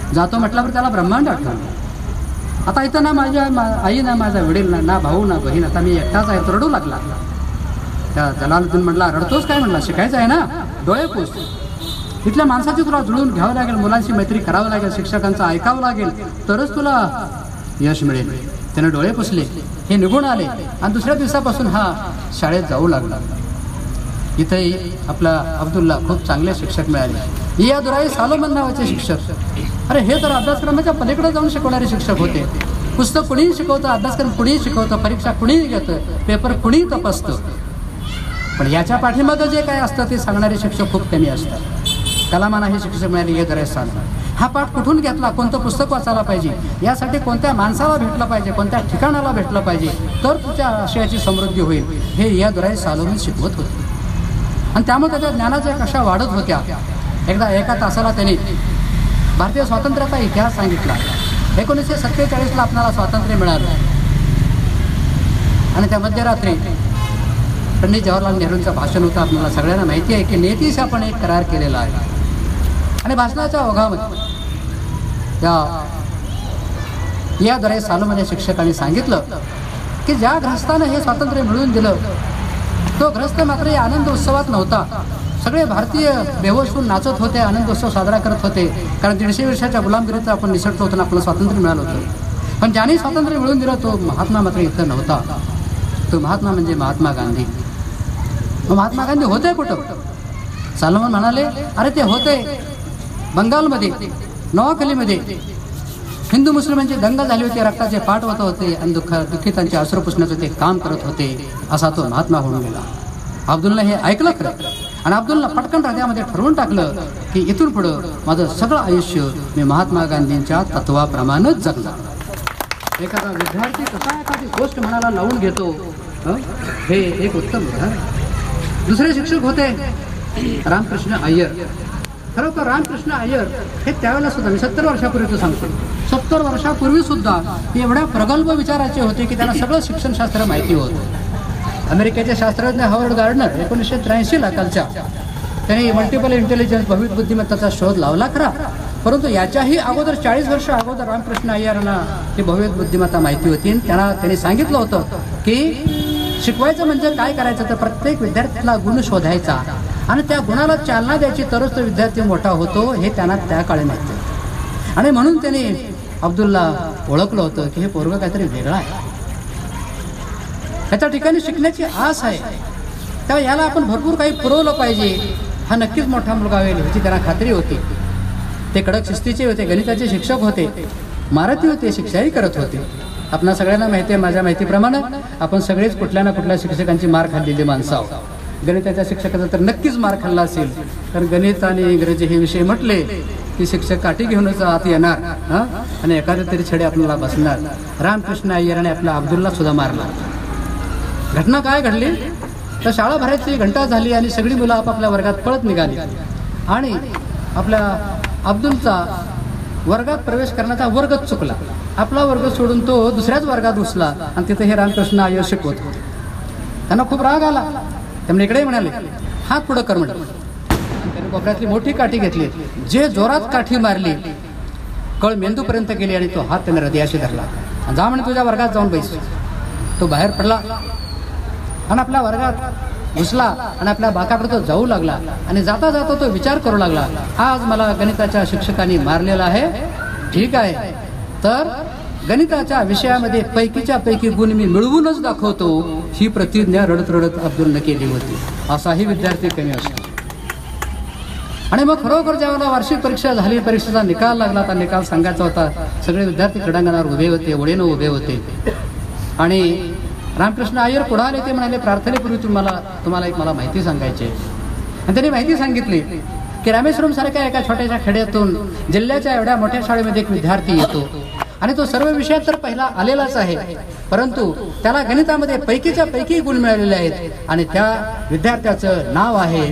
जातो म्हटल्यावर त्याला ब्रह्मांड आठवलं. आता इथं ना माझ्या आई ना माझा वडील ना भाऊ ना बहीण, आता मी एकटाच आहे. तो रडू लागला. त्या जलालुद्दीन म्हटला, रडतोस काय? म्हणला, शिकायचं आहे ना, डोळे पुस. इथल्या माणसाची तुला जुळून घ्यावं लागेल, मुलांशी मैत्री करावं लागेल, शिक्षकांचं ऐकावं लागेल, तरच तुला यश मिळेल. त्याने डोळे पुसले, हे निघून आले आणि दुसऱ्या दिवसापासून हा शाळेत जाऊ लागला. इथेही आपला अब्दुल्ला खूप चांगले शिक्षक मिळाले. या दुराई सालोमन नावाचे शिक्षक. अरे हे तर अभ्यासक्रमाच्या पलीकडे जाऊन शिकवणारे शिक्षक होते. पुस्तक कुणीही शिकवतं, अभ्यासक्रम कुणीही शिकवतं, परीक्षा कुणीही घेतं, पेपर कुणीही तपासतं. पण याच्या पाठीमागं जे काय असतं ते सांगणारे शिक्षक खूप कमी असतात. कलामांना हे शिक्षक मिळाले हे दरेस सालमन. हा पाठ कुठून घेतला, कोणतं पुस्तक वाचायला पाहिजे, यासाठी कोणत्या माणसाला भेटलं पाहिजे, कोणत्या ठिकाणाला भेटलं पाहिजे, तर तुझ्या आशयाची समृद्धी होईल, हे या दुराई सालोमन शिकवत होते. आणि त्यामुळे त्याच्या ज्ञानाच्या कशा वाढत होत्या. एकदा एका तासाला त्यांनी भारतीय स्वातंत्र्याचा इतिहास सांगितला. 1947ला आपल्याला स्वातंत्र्य मिळालं आणि त्या मध्यरात्री पंडित जवाहरलाल नेहरूंचं भाषण होतं. आपल्याला सगळ्यांना माहिती आहे की नेतीशी आपण एक करार केलेला आहे. आणि भाषणाच्या ओघामध्ये या दुराई सालोमन या शिक्षकांनी सांगितलं की ज्या ग्रस्तानं हे स्वातंत्र्य मिळवून दिलं तो ग्रस्त मात्र या आनंद उत्सवात नव्हता. सगळे भारतीय बेहोश होऊन नाचत होते, आनंद उत्सव साजरा करत होते, कारण 150 वर्षाच्या गुलामगिरीचं आपण निसटलो होतो, आपलं स्वातंत्र्य मिळालं होतं. पण ज्याने स्वातंत्र्य मिळवून दिलं तो महात्मा मात्र इथं नव्हता. तो महात्मा म्हणजे महात्मा गांधी. महात्मा गांधी होते कुठं? सालोमन म्हणाले, अरे ते होते बंगालमध्ये, नवाखलीमध्ये. हिंदू मुस्लिमांची दंगल झाली होती, रक्ताचे पाठ होत होते आणि दुःखितांचे अश्रू पुसण्याचं ते काम करत होते. असा तो महात्मा होऊन गेला. अब्दुल्ला हे ऐकलं खरं, आणि अब्दुल्ला पटकन हृदयामध्ये ठरवून टाकलं की इथून पुढं माझं सगळं आयुष्य मी महात्मा गांधींच्या तत्वाप्रमाणेच जगणार. एखादा विद्यार्थी कसा एखादी गोष्ट मनाला लावून घेतो, हे एक उत्तम उदाहरण. दुसरे शिक्षक होते रामकृष्ण अय्यर. खरोखर रामकृष्ण अय्यर हे त्यावेळेला सुद्धा, मी 70 वर्षापूर्वीचं सांगतो, 70 वर्षापूर्वी सुद्धा एवढ्या प्रगल्भ विचाराचे होते की त्यांना सगळं शिक्षणशास्त्र माहिती होतं. अमेरिकेचे शास्त्रज्ञ हॉवर्ड गार्डनर 1983ला कालच्या त्यांनी मल्टिपल इंटेलिजन्स भविष्य बुद्धिमत्ताचा शोध लावला खरा, परंतु याच्याही अगोदर 40 वर्ष अगोदर रामकृष्ण अय्यरांना ही भव्य बुद्धिमत्ता माहिती होती. त्यांनी सांगितलं होतं की शिकवायचं म्हणजे काय करायचं, तर प्रत्येक विद्यार्थ्याला गुण शोधायचा आणि त्या गुणाला चालना द्यायची, तरच तो विद्यार्थी मोठा होतो, हे त्यांना त्या काळी माहिती. आणि म्हणून त्यांनी अब्दुल्ला ओळखलं होतं की हे पोरगं काहीतरी वेगळं आहे, याच्या ठिकाणी शिकण्याची आस आहे, तेव्हा याला आपण भरपूर काही पुरवलं पाहिजे, हा नक्कीच मोठा मुलगा होईल याची त्यांना खात्री होती. ते कडक शिस्तीचे होते, गणिताचे शिक्षक होते, मारती होते, शिक्षाही करत होते. आपणा सगळ्यांना माहिती आहे, माझ्या माहितीप्रमाणे आपण सगळेच कुठल्या ना कुठल्या शिक्षकांची मार खाल्लेली माणसं आहोत. गणिताच्या शिक्षकाचा तर नक्कीच मार खाल्ला असेल, कारण गणित आणि इंग्रजी हे विषय म्हटले की शिक्षक काठी घेऊनच आत येणार आणि एखाद्या तरी छडे आपल्याला बसणार. रामकृष्ण अय्यराने आपला अब्दुल्ला सुद्धा मारला. घटना काय घडली तर शाळा भरायची घंटा झाली आणि सगळी मुलं आपापल्या वर्गात पळत निघाली आणि आपल्या अब्दुलचा वर्गात प्रवेश करण्याचा वर्गच चुकला. आपला वर्ग सोडून तो दुसऱ्याच वर्गात घुसला आणि तिथे हे रामकृष्ण अय्यर शिकवत होते. त्यांना खूप राग आला. त्यामुळे इकडे म्हणाले, हात पुढं कर म्हटलं. त्याने कोपऱ्यातली मोठी काठी घेतली, जे जोरात काठी मारली कळ मेंदूपर्यंत गेली आणि तो हात त्याने हृदयाशी धरला. जा म्हणे तुझ्या वर्गात जाऊन बैस. तो बाहेर पडला आणि आपल्या वर्गात घुसला आणि आपल्या बाकाकडे तो जाऊ लागला आणि जाता जाता तो विचार करू लागला, आज मला गणिताच्या शिक्षकांनी मारलेला आहे, ठीक आहे, तर गणिताच्या विषयामध्ये पैकीच्या पैकी गुण मी मिळवूनच दाखवतो, ही प्रतिज्ञा रडत रडत अब्दुलने केली होती. असाही विद्यार्थी कमी असतो. आणि मग खरोखर ज्यावेळेला वार्षिक परीक्षा झाली, परीक्षेचा निकाल लागला, तर निकाल सांगायचा होता. सगळे विद्यार्थी क्रीडांगणावर उभे होते, ओढेनं उभे होते आणि रामकृष्ण अय्यर पुढे आले. ते म्हणाले, प्रार्थनेपूर्वी तुम्हाला एक मला माहिती सांगायची आहे. आणि त्यांनी माहिती सांगितली की रामेश्वरम सारख्या एका छोट्याशा खेड्यातून जिल्ह्याच्या एवढ्या मोठ्या शाळेमध्ये एक विद्यार्थी येतो आणि तो सर्व विषयात तर पहिला आलेलाच आहे, परंतु त्याला गणितामध्ये पैकीच्या पैकी गुण मिळालेले आहेत आणि त्या विद्यार्थ्याचं नाव आहे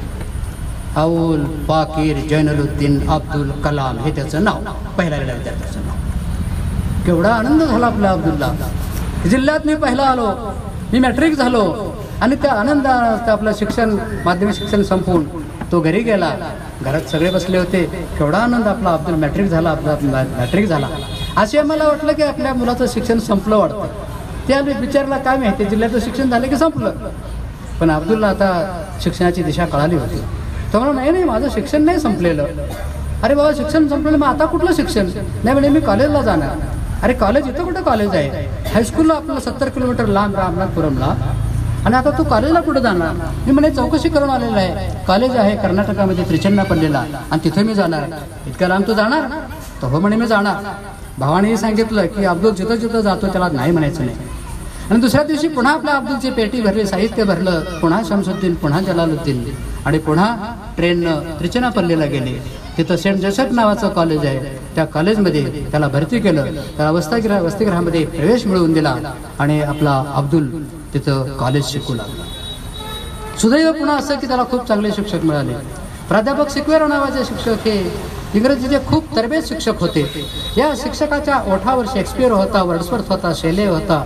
अवुल पाकीर जैनुलुद्दीन अब्दुल कलाम. हे त्याचं नाव, पहिल्या विद्यार्थ्याचं नाव. केवढा आनंद झाला आपला अब्दुल्ला. जिल्ह्यात मी पहिला आलो, मी मॅट्रिक झालो आणि त्या आनंदात आपलं शिक्षण, माध्यमिक शिक्षण संपवून तो घरी गेला. घरात सगळे बसले होते. केवढा आनंद आपला अब्दुल मॅट्रिक झाला, मॅट्रिक झाला. असे मला वाटलं की आपल्या मुलाचं शिक्षण संपलं वाटतं. त्या विचारला काय माहिती जिल्ह्याचं शिक्षण झालं की संपलं. पण अब्दुलला आता शिक्षणाची दिशा कळाली होती. तो म्हणा नाही माझं शिक्षण नाही संपलेलं. अरे बाबा शिक्षण संपलेलं मग आता कुठलं शिक्षण? नाही म्हणे मी कॉलेजला जाणार. अरे कॉलेज इथं कुठं कॉलेज आहे? हायस्कूलला आपल्याला 70 किलोमीटर लांब रामनाथपुरमला. आणि आता तू कॉलेजला कुठं जाणार? मी म्हणे चौकशी करून आलेलं आहे. कॉलेज आहे कर्नाटकामध्ये त्रिचन्नापल्लीला आणि तिथे मी जाणार. इतक्या लांब तू जाणार? तर हो म्हणे मी जाणार. भावानेही सांगितलं की अब्दुल जिथं जिथं जातो त्याला नाही म्हणायचं नाही. आणि दुसऱ्या दिवशी पुन्हा आपल्या अब्दुलची पेटी भरली, साहित्य भरलं. पुन्हा शमसुद्दीन, पुन्हा जलालुद्दीन आणि पुन्हा ट्रेननं त्रिचन्नापल्लीला गेले. तिथं सेंट जोसेफ नावाचं कॉलेज आहे. त्या कॉलेजमध्ये त्याला भरती केलं. त्याला वसतिगृहामध्ये प्रवेश मिळवून दिला आणि आपला अब्दुल तिथं कॉलेज शिकू लागला. सुदैव पुन्हा असं की त्याला खूप चांगले शिक्षक मिळाले. प्राध्यापक सिक्वेरा नावाचे शिक्षक हे इंग्रजीचे खूप तरबेज शिक्षक होते. या शिक्षकाच्या ओठावर शेक्सपियर होता, वर्ड्सवर्थ होता, शेले होता.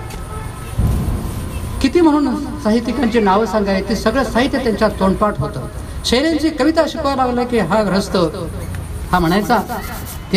किती म्हणून साहित्यिकांची नावं सांगायची, ते सगळं साहित्य त्यांच्या तोंडपाठ होतं. शेलेंची कविता शिकवायला लागलं की हा ग्रस्त हा म्हणायचा की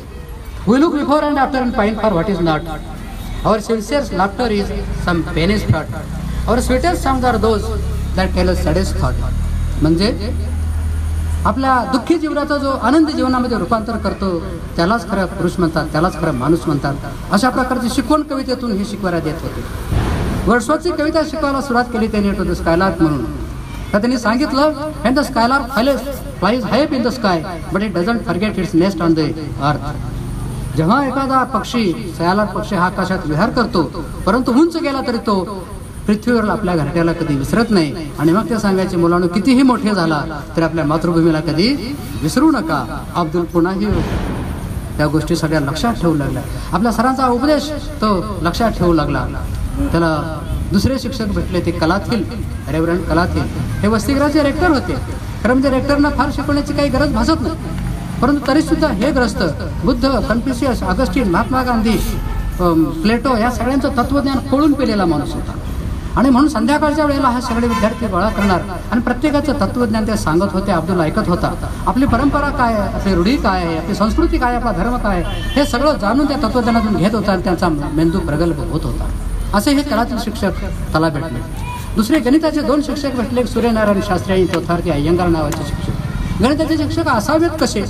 we look before and after and find for what is not. Our sincere laughter is some pain is thought. Our sweetest songs are those that tell us saddest thought. म्हणजे आपल्या दुःखी जीवनाचा जो आनंदी जीवनामध्ये रूपांतर करतो त्यालाच खरं पुरुष म्हणतात, त्यालाच खरं माणूस म्हणतात. अशा प्रकारची शिकवण कवितेतून ही शिकवायला देत होते. वर्ड्सवर्थची कविता शिकवायला सुरुवात केली त्यांनी टू द स्कायलार्क म्हणून. तर त्यांनी सांगितलं and the skylark flies high up in the sky but it doesn't forget its nest on the earth. जेव्हा एखादा पक्षी, स्कायलार्क पक्षी हा आकाशात विहार करतो परंतु उंच गेला तरी तो पृथ्वीवर आपल्या घरट्याला कधी विसरत नाही. आणि मग ते सांगायचे मुलांनो कितीही मोठे झाला तरी आपल्या मातृभूमीला कधी विसरू नका. अब्दुल पुन्हाही त्या गोष्टी सगळ्या लक्षात ठेवू लागल्या. आपल्या सरांचा उपदेश तो लक्षात ठेवू लागला. त्याला दुसरे शिक्षक भेटले ते कलाथिल, रेव्हरंड कलाथिल. हे वसतिगृहाचे रेक्टर होते. खरं म्हणजे रेक्टरना फार शिकवण्याची काही गरज भासत नाही. परंतु तरी सुद्धा हे ग्रस्त Buddha, Confucius, Augustine, Mahatma Gandhi, Plato या सगळ्यांचं तत्वज्ञान खोळून पेलेला माणूस होता. आणि म्हणून संध्याकाळच्या वेळेला हा सगळे विद्यार्थी गोळा करणार आणि प्रत्येकाचं तत्वज्ञान ते सांगत होते. अब्दुल ऐकत होता. आपली परंपरा काय आहे, आपली रूढी काय आहे, आपली संस्कृती काय आहे, आपला धर्म काय आहे, हे सगळं जाणून त्या तत्वज्ञानातून घेत होता आणि त्यांचा मेंदू प्रगल्भ होत होता. असे हे कलातील शिक्षक त्याला भेटले. दुसरे गणिताचे 2 शिक्षक भेटले, सूर्यनारायण शास्त्री आणि चौथार्थी अय्यंगार नावाचे शिक्षक. गणिताचे शिक्षक असावेत कसे?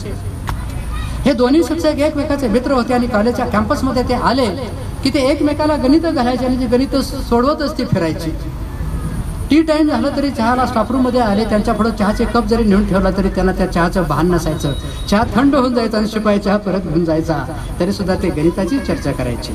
हे दोन्ही शिक्षक एकमेकाचे मित्र होते आणि कॉलेजच्या कॅम्पसमध्ये ते आले की ते एकमेकाला गणित घालायचे आणि गणित सोडवतच ती फिरायची. टी टाइम झालं तरी चहाला स्टाफरूम मध्ये आले, त्यांच्या पुढे चहाचे कप जरी नेऊन ठेवला तरी त्यांना त्या चहाचं भान नसायचं. चहा थंड होऊन जायचा आणि शिपाई चहा परत घेऊन जायचा. तरी सुद्धा ते गणिताची चर्चा करायची.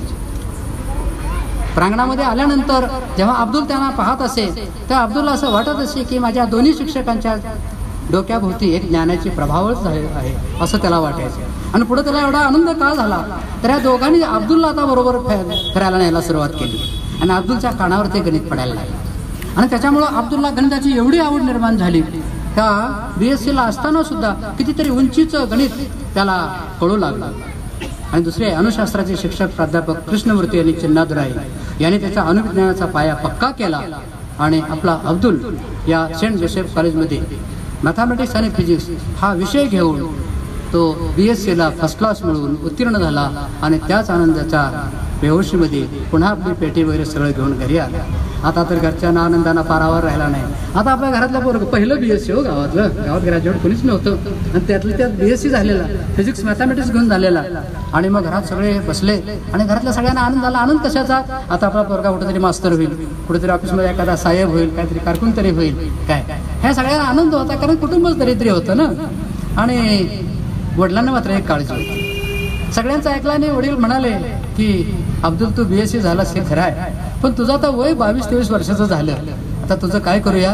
प्रांगणामध्ये आल्यानंतर जेव्हा अब्दुल त्यांना पाहत असे तेव्हा अब्दुलला असं वाटत असे की माझ्या दोन्ही शिक्षकांच्या डोक्याभोवती एक ज्ञानाची प्रभावच आहे असं त्याला वाटायचं. आणि पुढे त्याला एवढा आनंद का झाला तर या दोघांनी अब्दुलला आता बरोबर फिरायला न्यायला सुरुवात केली आणि अब्दुलच्या कानावर ते गणित पडायला लागले. आणि त्याच्यामुळं अब्दुलला गणिताची एवढी आवड निर्माण झाली त्या BSc ला असताना सुद्धा कितीतरी उंचीचं गणित त्याला कळू लागलं. आणि दुसरे अणुशास्त्राचे शिक्षक प्राध्यापक कृष्णमूर्ती आणि चिन्नादुराई यांनी त्याचा अणुविज्ञानाचा पाया पक्का केला. आणि आपला अब्दुल या सेंट जोसेफ कॉलेजमध्ये मॅथमॅटिक्स आणि फिजिक्स हा विषय घेऊन तो BSc ला फर्स्ट क्लास मिळवून उत्तीर्ण झाला. आणि त्याच आनंदाच्या बेहोशीमध्ये पुन्हा आपली पेटी वगैरे सगळं घेऊन घरी आला. आता तर घरच्यांना आनंदाना पारावर राहिला नाही. आता आपल्या घरातल्या पोरं पहिलं BSc हो गावात ग्रॅज्युएट कोणीच नव्हतं आणि त्यातलं त्यात BSc झालेला, फिजिक्स मॅथमॅटिक्स घेऊन झालेला. आणि मग घरात सगळे बसले आणि घरातल्या सगळ्यांना आनंद झाला. आनंद कशाचा? आता आपला पोरगा कुठेतरी मास्तर होईल, कुठेतरी ऑफिसमध्ये एखादा साहेब होईल, काहीतरी कारकून तरी होईल. काय ह्या सगळ्यांना आनंद होता कारण कुटुंबच दरिद्री होतं ना. आणि वडिलांना मात्र एक काळजी होती. सगळ्यांचं ऐकलं आणि वडील म्हणाले की अब्दुल तू BSc झालास हे खरं आहे पण तुझं आता वय 22-23 वर्षाचं झालं. आता तुझं काय करूया?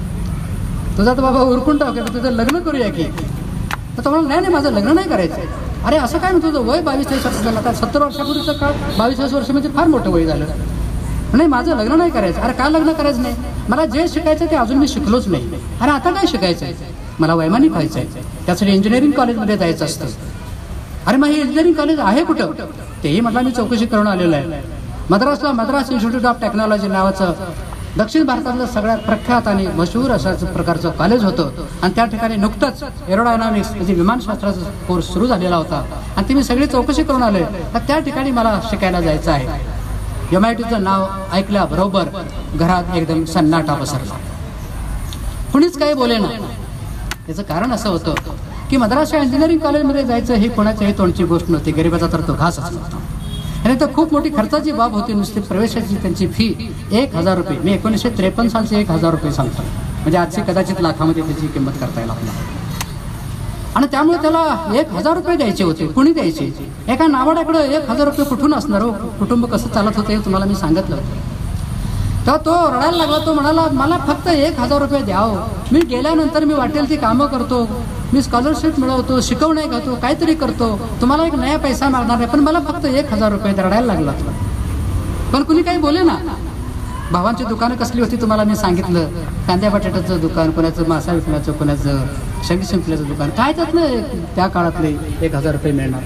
तुझं तर बाबा उरकून टाकूया, तुझं लग्न करूया की? तर तो म्हणा नाही माझं लग्न नाही करायचं. अरे असं काय ना तुझं वय 22-23 वर्ष झालं. आता 70 वर्षापूर्वीचं काळ 22-23 वर्ष म्हणजे फार मोठं वय झालं. नाही माझं लग्न नाही करायचं. अरे काय लग्न करायचं नाही? मला जे शिकायचं ते अजून मी शिकलोच नाही. अरे आता काय शिकायचं आहे? मला वैमानिक व्हायचं आहे, त्यासाठी इंजिनिअरिंग कॉलेजमध्ये जायचं असतं. अरे मग हे इंजिनिअरिंग कॉलेज आहे कुठं? तेही म्हटलं मी चौकशी करून आलेलो आहे. मद्रासला मद्रास इन्स्टिट्यूट ऑफ टेक्नॉलॉजी नावाचं दक्षिण भारतातलं सगळ्यात प्रख्यात आणि मशहूर अशाच प्रकारचं कॉलेज होतं आणि त्या ठिकाणी नुकतंच एरोडायनामिक्स म्हणजे विमानशास्त्राचा कोर्स सुरू झालेला होता आणि ती मी सगळी चौकशी करून आले तर त्या ठिकाणी मला शिकायला जायचं आहे. MITचं नाव ऐकल्याबरोबर घरात एकदम सन्नाटा पसरला. कुणीच काही बोले ना. याचं कारण असं होतं की मद्रास इंजिनिअरिंग कॉलेजमध्ये जायचं ही कोणाच्याही तोंडची गोष्ट नव्हती. गरिबाचा तर तो घासच नव्हता आणि तर खूप मोठी खर्चाची बाब होती. नुसती प्रवेशाची त्यांची फी 1,000 रुपये. मी 1953 सालचे 1,000 रुपये सांगतो. म्हणजे आजची कदाचित लाखामध्ये त्याची किंमत करता येईल आपल्याला. आणि त्यामुळे त्याला 1,000 रुपये द्यायचे होते. कुणी द्यायचे? एका नावाड्याकडे 1,000 रुपये कुठून असणार हो? कुटुंब कसं चालत होतं हे तुम्हाला मी सांगितलं होतं. तर तो रडायला लागला. तो म्हणाला मला फक्त 1,000 रुपये द्यावं. मी गेल्यानंतर मी वाटेल ती कामं करतो, मी स्कॉलरशिप मिळवतो, शिकवणे घेतो, काहीतरी करतो, तुम्हाला एक नया पैसा मागणार नाही, पण मला फक्त 1,000 रुपये. रडायला लागला. पण कुणी काही बोले ना. भावांची दुकानं कसली होती तुम्हाला मी सांगितलं. कांद्या बटाट्याचं दुकान, कोणाचं मासा विकण्याचं, कोणाचं शंख शिंपल्याचं दुकान. काय त्यात नाही त्या काळातले 1,000 रुपये मिळणार.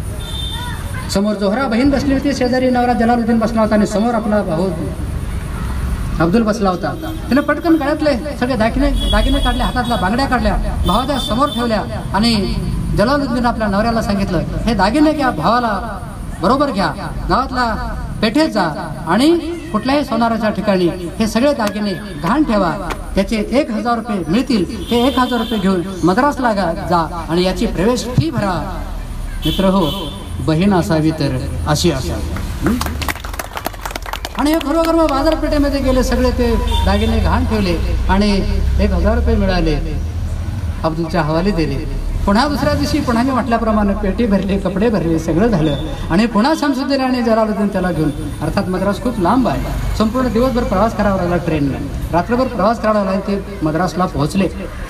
समोर जोहरा बहीण बसली होती, शेजारी नवरा जलालुद्दीन बसला होता आणि समोर आपला भाऊ अब्दुल बसला होता. त्याने पटकन गळ्यातले सगळे दागिने काढले, हातातल्या बांगड्या काढल्या, भावाच्या समोर ठेवल्या आणि जलालुद्दीन आपल्या नवऱ्याला सांगितलं हे दागिने घ्या, भावाला बरोबर घ्या, गावातला पेठेत जा आणि कुठल्याही सोनाराच्या ठिकाणी हे सगळे दागिने घाण ठेवा, त्याचे 1,000 रुपये मिळतील. हे 1,000 रुपये घेऊन मद्रासला जा आणि याची प्रवेश फी भरा. मित्र हो, बहीण असावी तर अशी असावी. आणि हे खरोखर मग बाजारपेठेमध्ये गेले, सगळे ते दागिने घाण ठेवले आणि 1,000 रुपये मिळाले. अब्दुलच्या हवाले दिले. पुन्हा दुसऱ्या दिवशी पुन्हा मी म्हटल्याप्रमाणे पेटी भरली, कपडे भरले, सगळं झालं आणि पुन्हा शमसुद्दीन आणि जलालुद्दीन त्याला घेऊन, अर्थात मद्रास खूप लांब आहे, संपूर्ण दिवसभर प्रवास करावा लागला ट्रेनने, रात्रभर प्रवास करावा लागला. ते मद्रासला पोहोचले.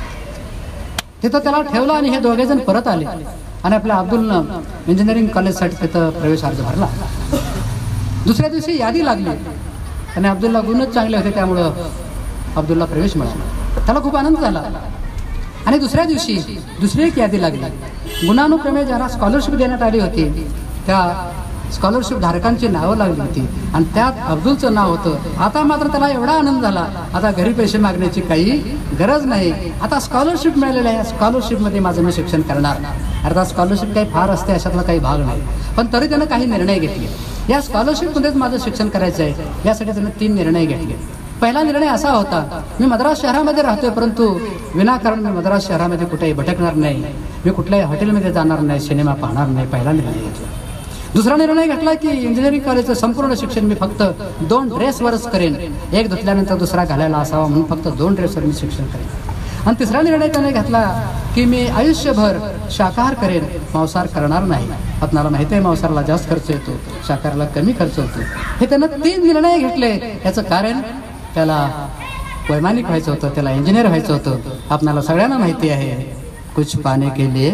तिथं त्याला ठेवलं आणि हे दोघेजण परत आले आणि आपल्या अब्दुलनं इंजिनिअरिंग कॉलेजसाठी तिथं प्रवेश अर्ज भरला. दुसऱ्या दिवशी यादी लागली आणि अब्दुलला गुणच चांगले होते, त्यामुळं अब्दुलला प्रवेश मिळाला. त्याला खूप आनंद झाला. आणि दुसऱ्या दिवशी दुसरी एक यादी लागली. गुणानुक्रमे ज्यांना स्कॉलरशिप देण्यात आली होती त्या स्कॉलरशिप धारकांची नावं लागली होती आणि त्यात अब्दुलचं नाव होतं. आता मात्र त्याला एवढा आनंद झाला, आता घरी पैसे मागण्याची काही गरज नाही. आता स्कॉलरशिप मिळालेलं आहे, स्कॉलरशिपमध्ये माझं मी शिक्षण करणार. अर्थात स्कॉलरशिप काही फार असते अशातला काही भाग नाही, पण तरी त्यानं काही निर्णय घेतले. या स्कॉलरशिपमध्येच माझं शिक्षण करायचं आहे यासाठी त्यानं 3 निर्णय घेतले. पहिला निर्णय असा होता, मी मद्रास शहरामध्ये राहतोय परंतु विनाकारण मी मद्रास शहरामध्ये कुठेही भटकणार नाही, मी कुठल्याही हॉटेलमध्ये जाणार नाही, सिनेमा पाहणार नाही. पहिला निर्णय घेतला. दुसरा निर्णय घेतला की इंजिनिअरिंग कॉलेजचं संपूर्ण शिक्षण मी फक्त 2 ड्रेसवरच करेन, एक धुतल्यानंतर दुसरा घालायला असावा म्हणून फक्त 2 ड्रेसवर मी शिक्षण करेन. आणि तिसरा निर्णय त्याने घेतला की मी आयुष्यभर शाकाहार करेन, मांसाहार करणार नाही. आपणाला माहिती आहे मांसाहाराला जास्त खर्च येतो, शाकाहाराला कमी खर्च होतो. हे त्यानं 3 निर्णय घेतले. याचं कारण त्याला वैमानिक व्हायचं होतं, त्याला इंजिनियर व्हायचं होतं. आपणाला सगळ्यांना माहिती आहे, कुछ पाने के लिए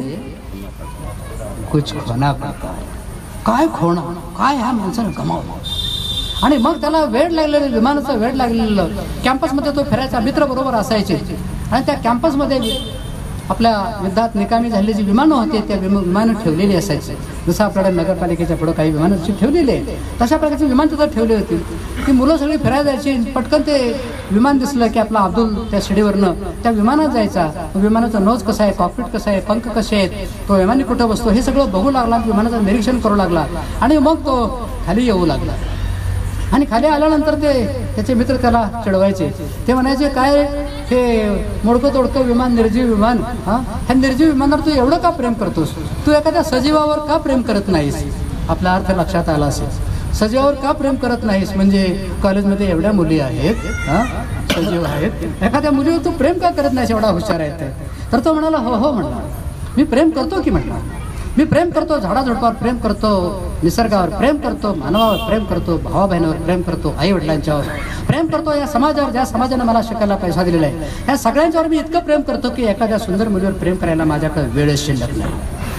कुछ खोना पडता. काय खोणं, काय ह्या माणसानं गमावलं. आणि मग त्याला वेळ लागलेलं, विमानाचं वेळ लागलेलं. कॅम्पसमध्ये तो फिरायचा, मित्र बरोबर असायचे आणि त्या कॅम्पसमध्ये आपल्या युद्धात निकामी झालेली जी विमानं होती त्या विमानं ठेवलेली असायची. जसं आपल्याकडे नगरपालिकेच्या पुढं काही विमानं ठेवलेली आहे तशा प्रकारची विमान तिथं ठेवली होती. ती मुलं सगळी फिरायला जायची. पटकन ते विमान दिसलं की आपला अब्दुल त्या शिडीवरनं त्या विमानात जायचा. विमानाचं नोज कसं आहे, कॉकपिट कसं आहे, पंख कसे आहेत, तो विमानी कुठं बसतो हे सगळं बघू लागला, विमानाचं निरीक्षण करू लागला आणि मग तो खाली येऊ लागला. आणि खाली आल्यानंतर त्याचे मित्र त्याला चिडवायचे. ते म्हणायचे काय हे मोडकं तोडकं विमान, निर्जीव विमान, ह्या निर्जीव विमानावर तू एवढं का प्रेम करतोस, तू एखाद्या सजीवावर का प्रेम करत नाहीस. आपला अर्थ लक्षात आला असेल, सजीवावर का प्रेम करत नाहीस म्हणजे कॉलेजमध्ये एवढ्या मुली आहेत, सजीव आहेत, एखाद्या मुलीवर तू प्रेम का करत नाहीस, एवढा हुशार आहे. तर तो म्हणाला हो हो म्हणला, मी प्रेम करतो की म्हटला, मी प्रेम करतो, झाडाझुडपावर प्रेम करतो, निसर्गावर प्रेम करतो, मानवावर प्रेम करतो, भावा बहिणावर प्रेम करतो, आई वडिलांच्यावर प्रेम करतो, या समाजावर ज्या समाजाने मला शिकायला पैसा दिलेला आहे या सगळ्यांच्यावर मी इतकं प्रेम करतो की एखाद्या सुंदर मुलीवर प्रेम करायला माझ्याकडे वेळच शिल्लक नाही.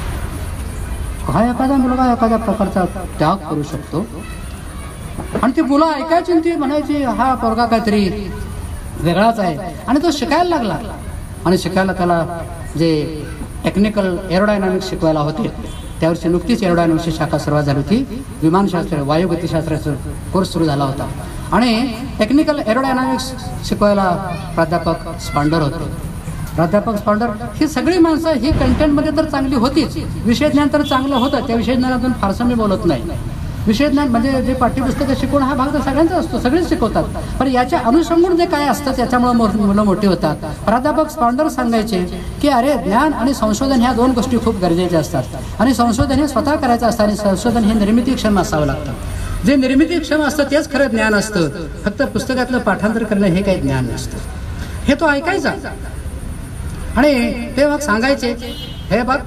काय एखादा मुलगा एखाद्या प्रकारचा त्याग करू शकतो. आणि ती मुलं ऐकायची, ती म्हणायची हा पोरगा काहीतरी वेगळाच आहे. आणि तो शिकायला लागला आणि शिकायला त्याला जे टेक्निकल एरोडायनामिक्स शिकवायला होते त्यावर्षी नुकतीच एरोडायनामिक्सची शाखा सुरुवात झाली होती. विमानशास्त्र, वायुगतीशास्त्राचा कोर्स सुरू झाला होता आणि टेक्निकल एरोडायनामिक्स शिकवायला प्राध्यापक स्पांडर होते. प्राध्यापक स्पांडर ही सगळी माणसं ही कंटेंटमध्ये तर चांगली होतीच, विषय ज्ञान तर चांगलं होतं. त्या विषय ज्ञानातून फारसं मी बोलत नाही. विषय ज्ञान म्हणजे जे पाठ्यपुस्तकं शिकवणं हा भाग तर सगळ्यांचा असतो, सगळेच शिकवतात. पण याच्या अनुषंगाने जे काय असतं त्याच्यामुळे मुलं मोठी होतात. प्राध्यापक स्पांडर सांगायचे की अरे ज्ञान आणि संशोधन ह्या दोन गोष्टी खूप गरजेच्या असतात. आणि संशोधन हे स्वतः करायचं असतं आणि संशोधन हे निर्मितीक्षम असावं लागतं. जे निर्मितीक्षम असतं तेच खरं ज्ञान असतं. फक्त पुस्तकातलं पाठांतर करणं हे काही ज्ञान नसतं. हे तो ऐकायचा आणि ते मग सांगायचे हे बघ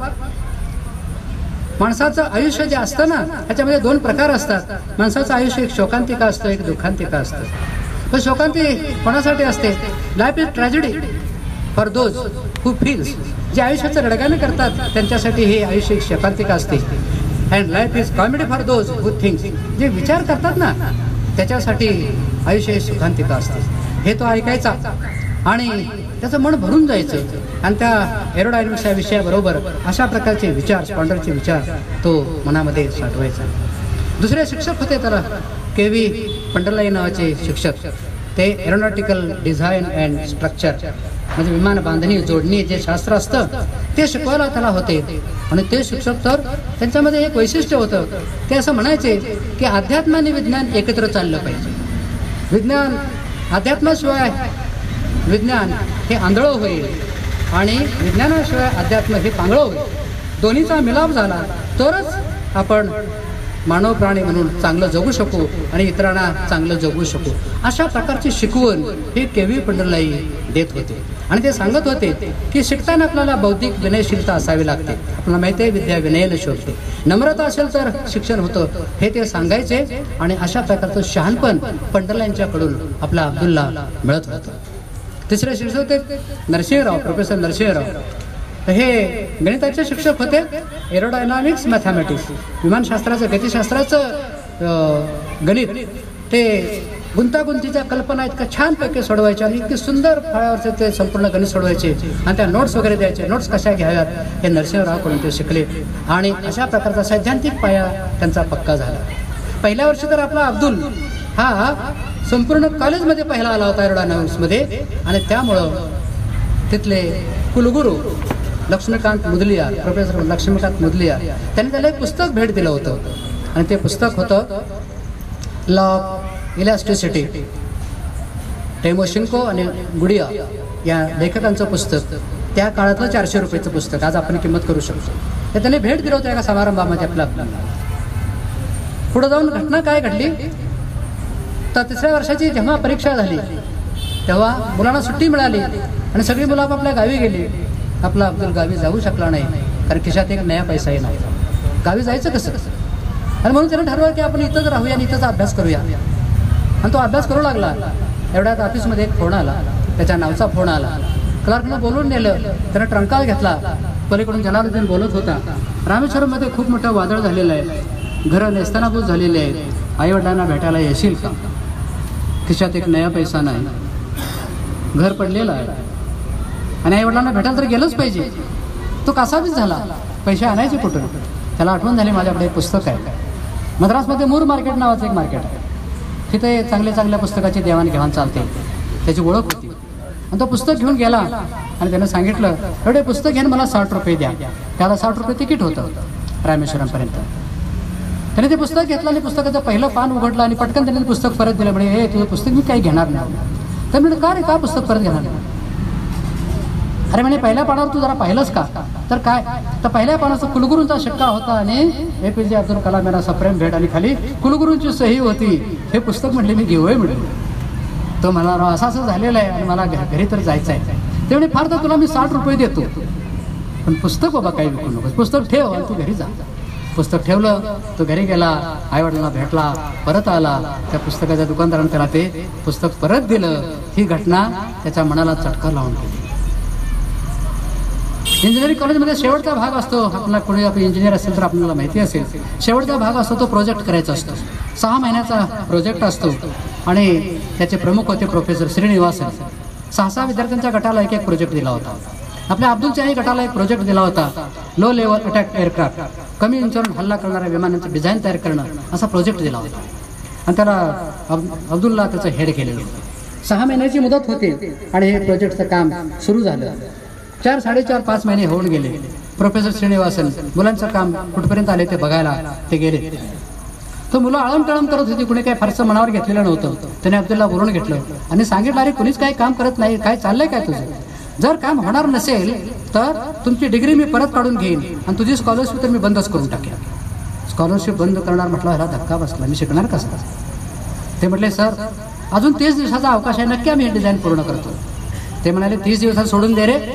माणसाचं आयुष्य जे असतं ना त्याच्यामध्ये दोन प्रकार असतात. माणसाचं आयुष्य एक शोकांतिका असतं, एक दुःखांतिका असतं. पण शोकांती कोणासाठी असते? Life is tragedy for those who feels. जे आयुष्याचं रडगाणं करतात त्यांच्यासाठी हे आयुष्य एक शोकांतिका असते. And life is comedy for those who thinks. जे विचार करतात ना त्याच्यासाठी आयुष्य सुखांतिका असते. हे तो ऐकायचा आणि त्याचं मन भरून जायचं आणि त्या एरोडायनामिक्स या विषयाबरोबर अशा प्रकारचे विचार, स्पांडरचे विचार तो मनामध्ये साठवायचा. दुसरे शिक्षक होते त्याला के.व्ही. पंडरलाई नावाचे शिक्षक. ते एरोनॉटिकल डिझाईन अँड स्ट्रक्चर म्हणजे विमान बांधणी जोडणी जे शास्त्र असतं ते शिकवायला त्याला होते. आणि ते शिक्षक तर त्यांच्यामध्ये एक वैशिष्ट्य होतं. ते असं म्हणायचे की अध्यात्म आणि विज्ञान एकत्र चाललं पाहिजे. विज्ञान अध्यात्माशिवाय विज्ञान हे आंधळं होईल आणि विज्ञानाशिवाय अध्यात्म हे पांगळं होईल. दोन्हीचा मिलाप झाला तरच आपण मानव प्राणी म्हणून चांगलं जगू शकू आणि इतरांना चांगलं जगू शकू. अशा प्रकारची शिकवण हे के.व्ही. पंडरलाई देत होते. आणि ते सांगत होते की शिकताना आपल्याला बौद्धिक विनयशीलता असावी लागते. आपल्याला माहिती आहे विद्या विनयाने शोधते. नम्रता असेल तर शिक्षण होतं हे ते सांगायचे. आणि अशा प्रकारचं शहाणपण पंडरलाईंच्याकडून आपला अब्दुल्ला मिळत होतं. तिसरे शिक्षक होते नरसिंहराव, प्रोफेसर नरसिंहराव. हे गणिताचे शिक्षक होते. एरोडायनामिक्स मॅथमॅटिक्स विमानशास्त्राचं गतिशास्त्राचं गणित ते गुंतागुंतीच्या कल्पना इतकं छानपैकी सोडवायचे आणि इतके सुंदर फळ्यावरचे ते संपूर्ण गणित सोडवायचे आणि त्या नोट्स वगैरे द्यायचे. नोट्स कशा घ्याव्यात हे नरसिंहरावकडून ते शिकले आणि अशा प्रकारचा सैद्धांतिक पाया त्यांचा पक्का झाला. पहिल्या वर्षी तर आपला अब्दुल हा संपूर्ण कॉलेजमध्ये पहिला आला होता एरोडायनामिक्समध्ये. आणि त्यामुळं तिथले कुलगुरू लक्ष्मीकांत मुदलियार, प्रोफेसर लक्ष्मीकांत मुदलियार त्यांनी त्याला एक पुस्तक भेट दिलं होतं. आणि ते पुस्तक होतं लॉ ऑफ इलॅस्टिसिटी. टेमोशिंको आणि गुडिया या लेखकांचं पुस्तक. त्या काळातलं 400 रुपयाचं पुस्तक. आज आपण किंमत करू शकतो. ते त्यांनी भेट दिलं होतं एका समारंभामध्ये आपल्या. पुढे जाऊन घटना काय घडली तर तिसऱ्या वर्षाची जेव्हा परीक्षा झाली तेव्हा मुलांना सुट्टी मिळाली आणि सगळी मुलं आपल्या गावी गेली. आपला अब्दुल गावी जाऊ शकला नाही कारण खिशात एक नया पैसाही नाही. गावी जायचं कसं? आणि म्हणून त्यानं ठरवलं की आपण इथंच राहूया आणि इथंच अभ्यास करूया. आणि तो अभ्यास करू लागला. एवढ्यात ऑफिसमध्ये एक फोन आला. त्याच्या नावचा फोन आला. क्लर्कनं बोलून नेलं. त्यानं ट्रंकाल घेतला. पलीकडून जलालुद्दीन बोलत होता. रामेश्वरममध्ये खूप मोठं वादळ झालेलं आहे. घरं नेस्तनाबूत झालेली आहेत. आईवडिलांना भेटायला येशील का? खिशात एक नया पैसा नाही. घर पडलेलं आहे आणि आईवडिलांना भेटायला तर गेलंच पाहिजे. तो कासावीस झाला. पैसे आणायचे कुठून? त्याला आठवण झाली माझ्याकडे एक पुस्तक आहे. मद्रासमध्ये मूर मार्केट नावाचं एक मार्केट आहे. तिथे चांगल्या पुस्तकाची देवाणघेवाण चालते. त्याची ओळख होती. आणि तो पुस्तक घेऊन गेला आणि त्यानं सांगितलं एवढे पुस्तक घेऊन मला 60 रुपये द्या. त्याला 60 रुपये तिकीट होतं रामेश्वरमपर्यंत. त्याने ते पुस्तक घेतलं आणि पुस्तकाचं पहिलं पान उघडलं आणि पटकन त्याने पुस्तक परत दिलं. म्हणजे हे तुझं पुस्तक मी काही घेणार नाही. तर म्हणजे का रे, का पुस्तक परत घेणार नाही? अरे म्हणे पहिल्या पानावर तू जरा पाहिलंच का? तर काय? तर पहिल्या पानाचा कुलगुरूंचा शिक्का होता आणि ए.पी.जे. अब्दुल कलाम यांना सप्रेम भेट आणि खाली कुलगुरूंची सही होती. हे पुस्तक म्हटले मी घेऊया म्हटलं. तो मला असं असं झालेलं आहे आणि मला घरी तर जायचं आहे. ते म्हणे फार तर तुला मी 60 रुपये देतो पण पुस्तक बाबा काही विकू नकोस. पुस्तक ठेव आणि तू घरी जा. पुस्तक ठेवलं. तो घरी गेला. आईवडिलांना भेटला. परत आला. त्या पुस्तकाच्या दुकानदाराने त्याला ते पुस्तक परत दिलं. ही घटना त्याच्या मनाला चटका लावून गेली. इंजिनिअरिंग कॉलेजमध्ये शेवटचा भाग असतो. आपला कोणी आपण इंजिनियर असेल तर आपल्याला माहिती असेल. शेवटचा भाग असतो तो प्रोजेक्ट करायचा असतो. 6 महिन्याचा प्रोजेक्ट असतो आणि त्याचे प्रमुख होते प्रोफेसर श्रीनिवासन. 6 विद्यार्थ्यांच्या गटाला एक प्रोजेक्ट दिला होता. आपल्या अब्दुलच्याही गटाला एक प्रोजेक्ट दिला होता. लो लेवल अटॅक एअरक्राफ्ट, कमी उंचीवरून हल्ला करणाऱ्या विमानांचं डिझाईन तयार करणं असा प्रोजेक्ट दिला होता. आणि त्याला अब्दुलला त्याचं हेड केलेलं. 6 महिन्याची मुदत होती आणि हे प्रोजेक्टचं काम सुरू झालं. 4, 4.5, 5 महिने होऊन गेले. प्रोफेसर श्रीनिवासन मुलांचं काम कुठपर्यंत आले ते बघायला ते गेले. तो मुलं आळमटळम करत होती, कुणी काही फारसं मनावर घेतलेलं नव्हतं. त्याने अब्दुलला बोलून घेतलं आणि सांगितलं, अरे कुणीच काही काम करत नाही, काय चाललंय काय तुझं? जर काम होणार नसेल तर तुमची डिग्री मी परत काढून घेईन आणि तुझी स्कॉलरशिप तर मी बंदच करून टाकेन. स्कॉलरशिप बंद करणार म्हटलं, ह्याला धक्का बसला, मी शिकणार कसं? ते म्हटले, सर अजून 30 दिवसाचा अवकाश आहे, नक्की आम्ही हे डिझाईन पूर्ण करतो. ते म्हणाले, 30 दिवसात सोडून दे रे,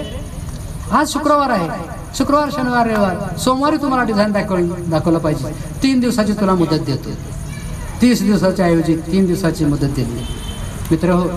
आज शुक्रवार आहे, शुक्रवार, शनिवार, रविवार, सोमवारी तुम्हाला डिझाईन दाखवलं पाहिजे. 3 दिवसाची तुला मुदत देतो. 30 दिवसाच्या ऐवजी 3 दिवसाची मुदत दिली. मित्र हो,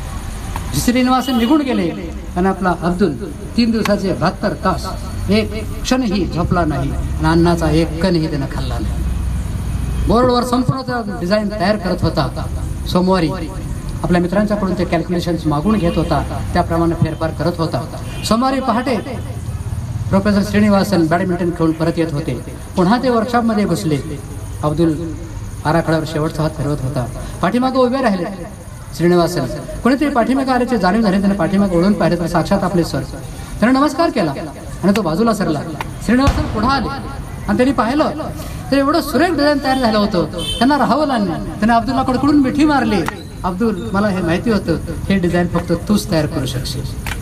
श्रीनिवासन निघून गेले आणि आपला अब्दुल 3 दिवसाचे 72 तास एक क्षणही झोपला नाही आणि अन्नाचा एक कणही त्यानं खाल्ला नाही. बोर्डवर संपूर्ण डिझाईन तयार करत होता. सोमवारी आपल्या मित्रांच्याकडून ते कॅल्क्युलेशन्स मागून घेत होता, त्याप्रमाणे फेरफार करत होता. सोमवारी पहाटे प्रोफेसर श्रीनिवासन बॅडमिंटन खेळून परत येत होते. पुन्हा ते वर्कशॉपमध्ये बसले. अब्दुल आराखड्यावर शेवटचा हात फिरवत होता. पाठीमागे उभे राहिले श्रीनिवासन. कोणीतरी पाठीमागे आल्याचे जाणीव झाले. त्याने पाठीमागे ओढून पाहिले तर साक्षात आपले सर. त्याने नमस्कार केला आणि तो बाजूला सरला. श्रीनिवासन पुढे आले आणि त्यांनी पाहिलं तर एवढं सुरेख डिझाईन तयार झालं होतं, त्यांना राहावं नाही. त्याने अब्दुलला कडकडून मिठी मारली. अब्दुल, मला हे माहिती होतं, हे डिझाईन फक्त तूच तयार करू शकशील.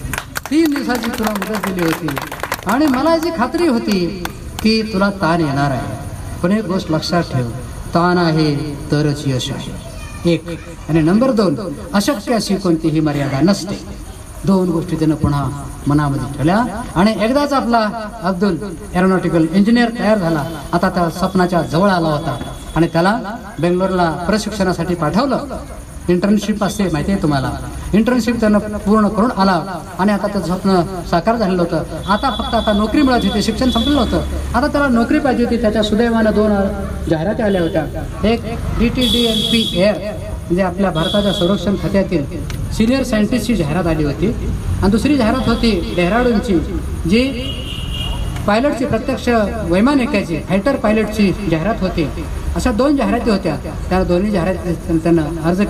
3 दिवसाची तुला मुदत दिली होती आणि मला याची खात्री होती की तुला ताण येणार आहे. पण एक गोष्ट लक्षात ठेव, ताण आहे तरच यश आहे. 1 आणि नंबर 2, अशक्य अशी कोणतीही मर्यादा नसते. 2 गोष्टी त्यानं पुन्हा मनामध्ये ठेवल्या आणि एकदाच आपला अब्दुल एरोनॉटिकल इंजिनियर तयार झाला. आता त्या स्वप्नाच्या जवळ आला होता आणि त्याला बेंगलोरला प्रशिक्षणासाठी पाठवलं. इंटर्नशिप असते माहिती आहे तुम्हाला. इंटर्नशिप त्यानं पूर्ण करून आला आणि आता त्याचं स्वप्न साकार झालेलं होतं. आता नोकरी मिळत होती, शिक्षण संपलेलं होतं. आता त्याला नोकरी पाहिजे होती. त्याच्या सुदैवानं 2 जाहिराती आल्या होत्या. एक DTDNP एअर म्हणजे आपल्या भारताच्या संरक्षण खात्यातील सिनियर सायंटिस्टची जाहिरात आली होती आणि दुसरी जाहिरात होती डेहराडूनची, जी पायलटची, प्रत्यक्ष वैमानिकाची, फायटर पायलटची जाहिरात होती. अशा 2 जाहिराती होत्या. त्या दोन्ही जाहिराती त्यांना अर्ज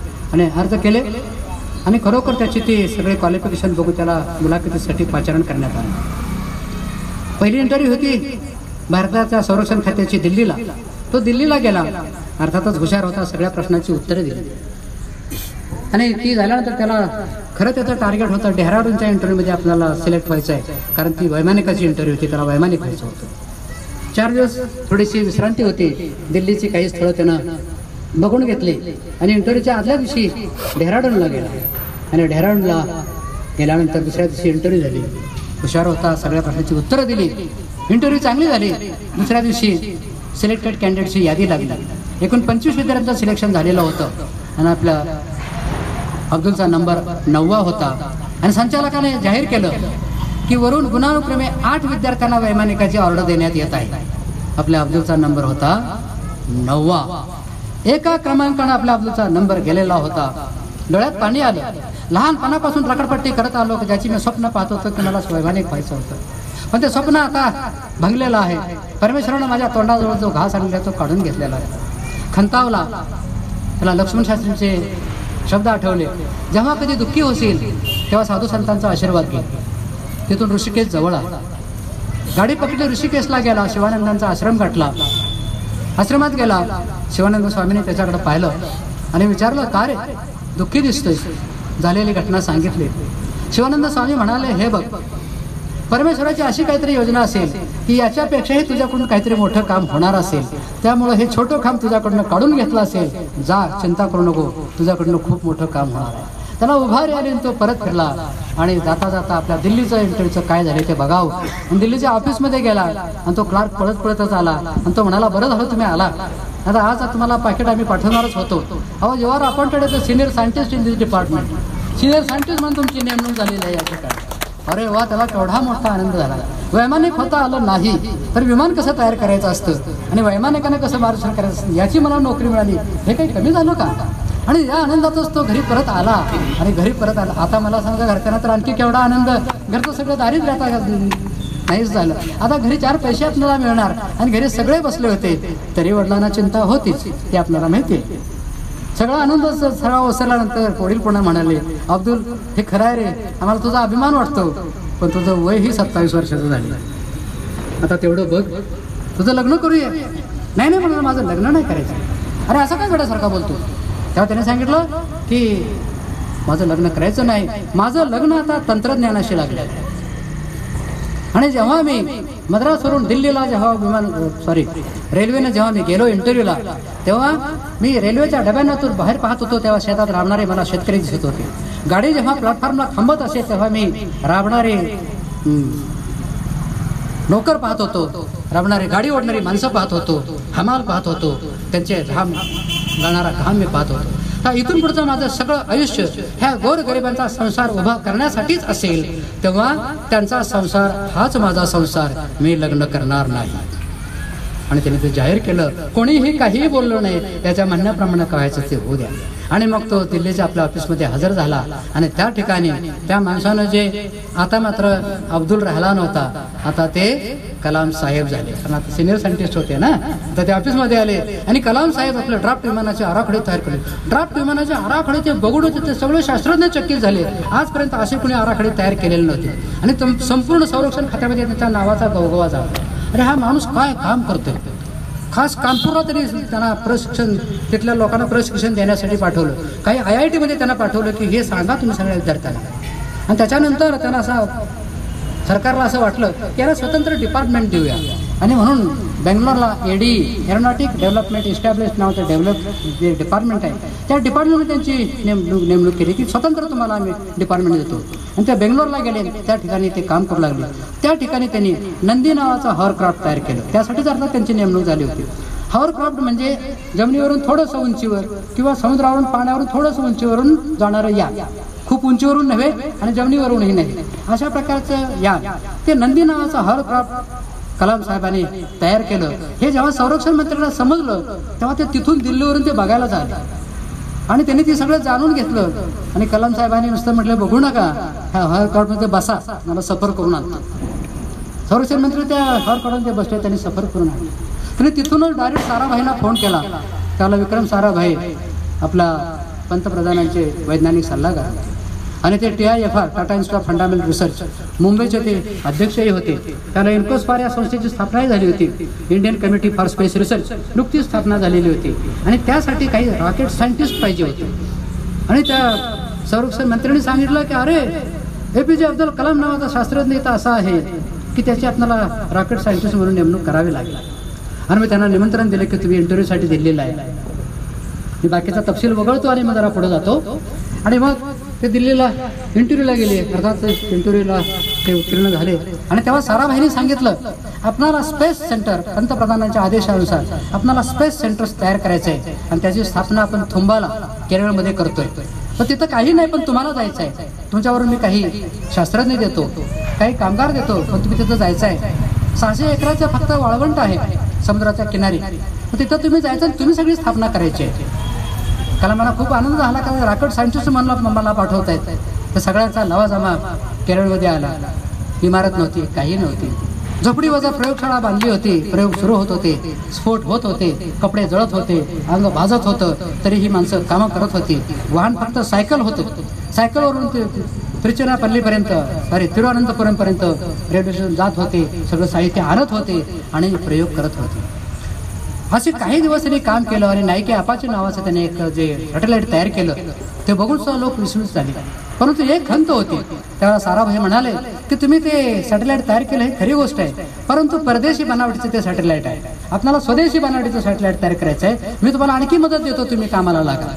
केले आणि खरोखर त्याची ती सगळे क्वालिफिकेशन बघून त्याला मुलाखतीसाठी पाचारण करण्यात आलं. पहिली इंटरव्ह्यू होती भारताच्या संरक्षण खात्याची दिल्लीला. तो दिल्लीला गेला. अर्थातच हुशार होता, सगळ्या प्रश्नांची उत्तरे दिली आणि ती झाल्यानंतर त्याला खरं त्याचं टार्गेट होतं डेहराडूनच्या इंटरव्ह्यूमध्ये आपल्याला सिलेक्ट व्हायचं आहे, कारण ती वैमानिकाची इंटरव्ह्यू होती, त्याला वैमानिक व्हायचं होतं. 4 दिवस थोडीशी विश्रांती होती. दिल्लीची काही स्थळं त्यानं बघून घेतली आणि इंटरव्ह्यूच्या आदल्या दिवशी डेहराडूनला गेला आणि डेहराडूनला गेल्यानंतर दुसऱ्या दिवशी इंटरव्ह्यू झाली. हुशार होता, सगळ्या प्रश्नांची उत्तरं दिली. इंटरव्ह्यू चांगली झाली. दुसऱ्या दिवशी सिलेक्टेड कॅन्डिडेटची यादी लागली. एकूण 25 विद्यार्थ्यांचं सिलेक्शन झालेलं होतं आणि आपल्या अब्दुलचा नंबर 9वा होता आणि संचालकाने जाहीर केलं की वरून गुणानुक्रमे 8 विद्यार्थ्यांना वैमानिकाची ऑर्डर देण्यात येत आहे. आपल्या अब्दुलचा नंबर होता 9वा. एका क्रमांकाने आपल्या अब्दुलचा नंबर गेलेला होता. डोळ्यात पाणी आलं. लहानपणापासून रखडपट्टी करत आलो की ज्याची मी स्वप्न पाहत होतो की मला वैमानिक व्हायचं होतं, पण ते स्वप्न आता भंगलेलं आहे. परमेश्वरानं माझ्या तोंडाजवळ जो घास आणला तो काढून घेतलेला आहे. खंतावला. त्याला लक्ष्मण शास्त्रींचे शब्द आठवले, जेव्हा कधी दुःखी होशील तेव्हा साधू संतांचा आशीर्वाद घे. तिथून ऋषिकेश जवळ आहे. गाडी पकडली, ऋषिकेशला गेला. शिवानंदांचा आश्रम गाठला. आश्रमात गेला. शिवानंद स्वामींनी त्याच्याकडे पाहिलं आणि विचारलं, का रे दुःखी दिसतोय? झालेली घटना सांगितली. शिवानंद स्वामी म्हणाले, हे बघ, परमेश्वराची अशी काहीतरी योजना असेल की याच्यापेक्षाही तुझ्याकडून काहीतरी मोठं काम होणार असेल, त्यामुळे हे छोटं काम तुझ्याकडनं काढून घेतलं असेल. जा, चिंता करू नको, तुझ्याकडनं खूप मोठं काम होणार आहे. त्याला उभारी आली आणि तो परत फिरला आणि जाता जाता आपल्या दिल्लीचं इंटरव्ह्यूचं काय झाले ते बघावं आणि दिल्लीच्या ऑफिसमध्ये गेला आणि तो क्लार्क पळतच आला आणि तो म्हणाला, बरं झालं तुम्ही आला. आता आज तुम्हाला पॅकेट आम्ही पाठवणारच होतो. अहो, you're appointed as a senior scientist in this department. Senior scientist म्हणून तुमची नेमणूक झालेली आहे या ठिकाणी. अरे वा, त्याला केवढा मोठा आनंद झाला. वैमानिक होता आलं नाही तर विमान कसं तयार करायचं असतं आणि वैमानिकाने कसं मार्गदर्शन करायचं असतं याची मला नोकरी मिळाली, हे काही कमी झालं का? आणि या आनंदातच तो घरी परत आला आणि घरी परत आला. आता मला सांगा, घरच्यांना तर आणखी केवढा आनंद. घरचं सगळं दारिद्र्य आता नाहीच झालं. आता घरी 4 पैसे आपल्याला मिळणार आणि घरी सगळे बसले होते. तरी वडिलांना चिंता होतीच, ते आपल्याला माहिती. सगळा आनंद सराव ओसरल्यानंतर वडील पुन्हा म्हणाले, अब्दुल हे खरं आहे रे, आम्हाला तुझा अभिमान वाटतो, पण तुझं वय ही 27 वर्षाचं झालं, आता तेवढं बघ, तुझं लग्न करूया. नाही नाही म्हणाला, माझं लग्न नाही करायचं. अरे असं काय वेड्यासारखा बोलतो? तेव्हा त्याने सांगितलं की माझं लग्न करायचं नाही, माझं लग्न आता तंत्रज्ञानाशी लागलं. आणि जेव्हा मी मद्रासवरून दिल्लीला रेल्वेनं जेव्हा मी गेलो इंटरव्ह्यूला, तेव्हा मी रेल्वेच्या डब्यातून बाहेर पाहत होतो, तेव्हा शेतात राबणारे मला शेतकरी दिसत होते. गाडी जेव्हा प्लॅटफॉर्मला थांबत असे तेव्हा मी राबणारे नोकर पाहत होतो, राबणारे गाडी ओढणारी माणसं पाहत होतो, हमाल पाहत होतो, त्यांचे घाम गाणारा घाम मी पाहत होतो. तर इथून पुढचं माझं सगळं आयुष्य ह्या गोरगरिबांचा संसार उभा करण्यासाठीच असेल, तेव्हा त्यांचा संसार हाच माझा संसार, मी लग्न करणार नाही. आणि त्याने ते जाहीर केलं. कोणीही काहीही बोललो नाही, त्याच्या म्हणण्याप्रमाणे व्हायचं ते होऊ द्या. आणि मग तो दिल्लीच्या आपल्या ऑफिसमध्ये हजर झाला. आणि त्या ठिकाणी त्या माणसानं जे आता मात्र अब्दुल राहिला नव्हता, आता ते कलाम साहेब झाले, कारण आता सिनियर सायंटिस्ट होते ना. तर ते ऑफिसमध्ये आले आणि कलाम साहेब आपले ड्राफ्ट विमानाचे आराखडे तयार केले. ड्राफ्ट विमानाचे आराखडे ते बघून ते सगळे शास्त्रज्ञ चकित झाले. आजपर्यंत असे कोणी आराखडे तयार केलेले नव्हते. आणि संपूर्ण संरक्षण खात्यामध्ये त्याच्या नावाचा गवगवा झाला. अरे हा माणूस काय काम करतोय. खास कानपूरला तरी त्यांना प्रशिक्षण, तिथल्या लोकांना प्रशिक्षण देण्यासाठी पाठवलं. काही IIT मध्ये त्यांना पाठवलं की हे सांगा तुम्ही सगळ्या विद्यार्थ्यांना. आणि त्याच्यानंतर त्यांना सरकारला असं वाटलं की याला स्वतंत्र डिपार्टमेंट देऊया. आणि म्हणून बेंगलोरला AD एरोनॉटिक डेव्हलपमेंट इस्टॅब्लिश नावाचं जे डिपार्टमेंट आहे, त्या डिपार्टमेंटमध्ये त्यांची नेमणूक केली की स्वतंत्र तुम्हाला आम्ही डिपार्टमेंट देतो. आणि त्या बेंगलोरला गेले, त्या ठिकाणी ते काम करू लागले. त्या ठिकाणी त्यांनी नंदी नावाचा हॉवरक्राफ्ट तयार केलं. त्यासाठीच अर्थात त्यांची नेमणूक झाली होती. हॉवरक्राफ्ट म्हणजे जमिनीवरून थोडंसं उंचीवर किंवा समुद्रावरून पाण्यावरून थोडंसं उंचीवरून जाणारं यान, खूप उंचीवरून नव्हे आणि जमिनीवरूनही नाही, अशा प्रकारचं यान, ते नंदी नावाचं हॉवरक्राफ्ट कलाम साहेबांनी तयार केलं. हे जेव्हा संरक्षण मंत्र्यांना समजलं तेव्हा ते तिथून दिल्लीवरून ते बघायला झाले. आणि त्यांनी ते सगळं जाणून घेतलं. आणि कलाम साहेबांनी नुसतं म्हटलं बघू नका, ह्या हॉवरक्राफ्टमध्ये बसा, मला सफर करून आणतो. संरक्षण मंत्री त्या हॉवरक्राफ्टमध्ये बसले, त्यांनी सफर करून आणले. त्यांनी तिथूनच डायरेक्ट साराभाईंना फोन केला. त्याला विक्रम साराभाई आपला पंतप्रधानांचे वैज्ञानिक सल्लागार, आणि ते TIFR Tata institute of fundamental research मुंबईचे ते अध्यक्षही होते. त्याला इन्कोस्पार या संस्थेची स्थापनाही झाली होती. Indian committee for space research नुकतीच स्थापना झालेली होती. आणि त्यासाठी काही रॉकेट सायंटिस्ट पाहिजे होते. आणि त्या संरक्षण मंत्र्यांनी सांगितलं की अरे APJ अब्दुल कलाम नावाचा शास्त्रज्ञ इथं असा आहे की त्याची आपल्याला रॉकेट सायंटिस्ट म्हणून नेमणूक करावी लागेल. आणि मी त्यांना निमंत्रण दिले की तुम्ही इंटरव्ह्यूसाठी दिल्लीला आहे. मी बाकीचा तपशील वगळतो आणि मग जरा पुढे जातो. आणि मग ते दिल्लीला इंटरव्ह्यूला गेले. अर्थात इंटरव्ह्यूला ते उत्तीर्ण झाले. आणि तेव्हा साराभाईंनी सांगितलं आपणाला स्पेस सेंटर, पंतप्रधानांच्या आदेशानुसार आपणाला स्पेस सेंटर तयार करायचं आहे. आणि त्याची स्थापना आपण थुंबाला केरळमध्ये करतोय. पण तिथं काही नाही, पण तुम्हाला जायचं आहे. तुमच्यावरून मी काही शास्त्रज्ञ देतो, काही कामगार देतो, पण तुम्ही तिथं जायचं आहे. 600 एकराचं फक्त वाळवंट आहे समुद्राच्या किनारी. तिथं तुम्ही जायचं आणि तुम्ही सगळी स्थापना करायची आहे. कलामाला खूप आनंद झाला, कारण रॉकेट सायंटिस्ट मला पाठवत आहेत. तर सगळ्यांचा लवाजमा केरळमध्ये आला. इमारत नव्हती, काही नव्हती. झोपडी वजा प्रयोगशाळा बांधली होती. प्रयोग सुरू होत होते, स्फोट होत होते, कपडे जळत होते, अंग भाजत होतं, तरी ही माणसं कामं करत होती. वाहन फक्त सायकल होतं. सायकलवरून ते तिरुचिरापल्लीपर्यंत, तिरुअनंतपुरमपर्यंत रेल्वे स्टेशन जात होते. सगळं साहित्य आणत होते आणि प्रयोग करत होते. असे काही दिवस त्यांनी काम केलं. आणि नाईके अपाचे नावाचं त्याने एक जे सॅटेलाइट तयार केलं, ते बघून सुद्धा लोक विस्मित झाले. परंतु एक खंत होती. तेव्हा साराभाई म्हणाले की तुम्ही ते सॅटेलाइट तयार केलं हे खरी गोष्ट आहे, परंतु परदेशी बनावटीचं ते सॅटेलाइट आहे. आपल्याला स्वदेशी बनावटीचं सॅटेलाइट तयार करायचं आहे. मी तुम्हाला आणखी मदत देतो, तुम्ही कामाला लागा.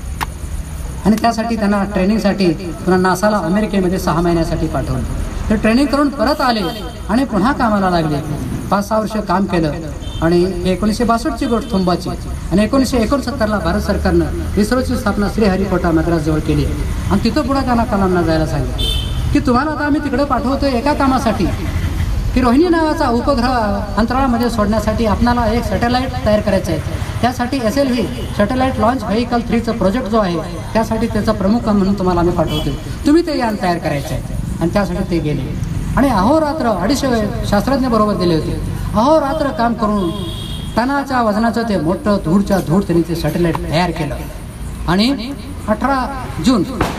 आणि त्यासाठी त्यांना ट्रेनिंगसाठी पुन्हा नासाला अमेरिकेमध्ये 6 महिन्यासाठी पाठवलं. ते ट्रेनिंग करून परत आले आणि पुन्हा कामाला लागले. 5-6 वर्ष काम केलं. आणि 1962ची गोष्ट थुंबाची. आणि 1969ला भारत सरकारनं इस्रोची स्थापना श्रीहरिकोटा मद्रास जवळ केली. आणि तिथं पुढे त्यांना कलामना जायला सांगितलं की तुम्हाला आता आम्ही तिकडे पाठवतोय एका कामासाठी, की रोहिणी नावाचा उपग्रह अंतराळामध्ये सोडण्यासाठी आपल्याला एक सॅटेलाइट तयार करायचं आहे. त्यासाठी SLV सॅटेलाइट लॉन्च व्हेकल 3चं प्रोजेक्ट जो आहे, त्यासाठी त्याचा प्रमुख म्हणून तुम्हाला आम्ही पाठवतोय. तुम्ही ते यान तयार करायचं आहे. आणि त्यासाठी ते गेले. आणि अहोरात्र 250 शास्त्रज्ञ बरोबर दिले होते. अहोरात्र काम करून टनाच्या वजनाचं ते मोठं धूळच्या धूळ त्यांनी ते सॅटेलाइट तयार केलं. आणि 18 जून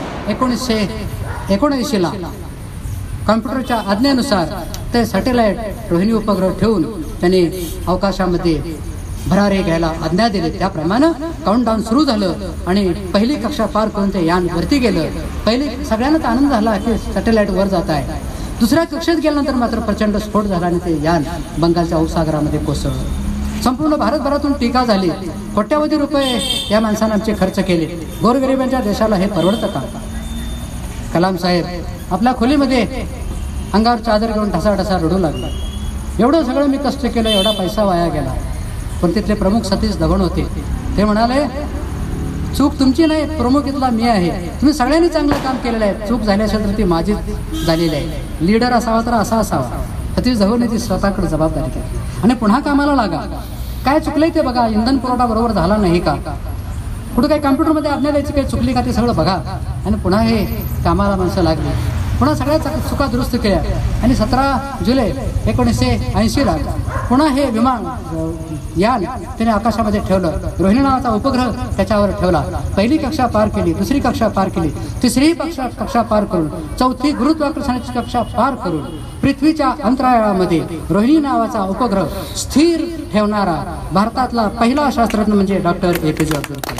1979ला कॉम्प्युटरच्या आज्ञेनुसार ते सॅटेलाईट रोहिणी उपग्रह ठेवून त्यांनी अवकाशामध्ये भरारी घ्यायला आज्ञा दिली. त्याप्रमाणे काउंटडाऊन सुरू झालं आणि पहिली कक्षा पार करून ते यान वरती गेलं. पहिली सगळ्यांनाच आनंद झाला की सॅटेलाईट वर जात आहे. दुसऱ्या कक्षेत गेल्यानंतर मात्र प्रचंड स्फोट झाला आणि ते यान बंगालच्या उपसागरामध्ये कोसळलं. संपूर्ण भारतभरातून टीका झाली. कोट्यावधी रुपये या माणसाने आमचे खर्च केले. गोरगरिबांच्या देशाला हे परवडतं का? कलाम साहेब आपल्या खोलीमध्ये अंगावर चादर घेऊन ढसाढसा रडू लागला. एवढं सगळं मी कष्ट केलं, एवढा पैसा वाया गेला. पण तिथले प्रमुख सतीश धवन होते. ते म्हणाले, चूक तुमची नाही, प्रमुख इथला मी आहे. तुम्ही सगळ्यांनी चांगलं काम केलेलं आहे. चूक झाली असेल तर ती माझीच झालेली आहे. लीडर असावा तर असा असावा. सतीश धवनने ती स्वतःकडे जबाबदारी घेतली आणि पुन्हा कामाला लागा. काय चुकलंय ते बघा. इंधन पुरवठा बरोबर झाला नाही का? कुठं काही कॉम्प्युटरमध्ये आज्ञा द्यायची काही चुकली का ते सगळं बघा. आणि पुन्हा हे कामाला माणसं लागली. पुन्हा सगळ्या चुका दुरुस्त केल्या आणि 17 जुलै 1980ला पुन्हा हे विमान यान त्याने आकाशामध्ये ठेवलं. रोहिणी नावाचा उपग्रह त्याच्यावर ठेवला. पहिली कक्षा पार केली, दुसरी कक्षा पार केली, तिसरी कक्षा पार करून, चौथी गुरुत्वाकर्षणाची कक्षा पार करून पृथ्वीच्या अंतराळामध्ये रोहिणी नावाचा उपग्रह स्थिर ठेवणारा भारतातला पहिला शास्त्रज्ञ म्हणजे डॉक्टर APJ अब्दुल कलाम.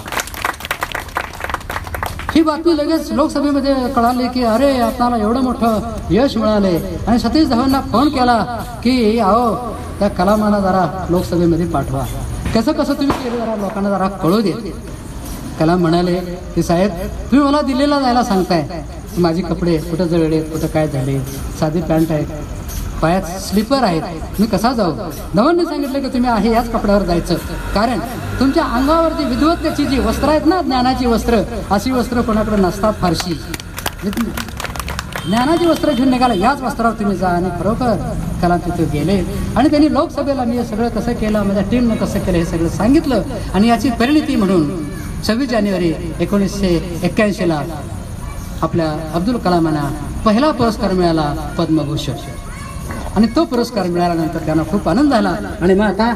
ही बातमी लगेच लोकसभेमध्ये कळाली की अरे आपल्याला एवढं मोठं यश मिळाले. आणि सतीश धवनना फोन केला की अहो त्या कलामांना जरा लोकसभेमध्ये पाठवा. कसं तुम्ही केलं जरा लोकांना जरा कळू दे. कलाम म्हणाले की साहेब तुम्ही मला दिल्लीला जायला सांगताय, माझी कपडे कुठं जळले, कुठं काय झाले, साधी पॅन्ट आहे, पायात स्लीपर आहेत, मी कसा जाऊ? धवनने सांगितलं की तुम्ही आहे याच कपड्यावर जायचं, कारण तुमच्या अंगावरती विद्वत्तेची जी वस्त्र आहेत ना, ज्ञानाची वस्त्र, अशी वस्त्र कोणाकडे नसतात फारशी. ज्ञानाची वस्त्र घेऊन निघाला, याच वस्त्रावर तुम्ही जा. आणि खरोखर कलाम तिथे गेले आणि त्यांनी लोकसभेला मी सगळं कसं केलं, माझ्या टीमनं कसं केलं हे सगळं सांगितलं. आणि याची परिणिती म्हणून 26 जानेवारी 1981ला आपल्या अब्दुल कलामांना पहिला पुरस्कार मिळाला, पद्मभूषण. आणि तो पुरस्कार मिळाल्यानंतर त्यांना खूप आनंद झाला. आणि मग आता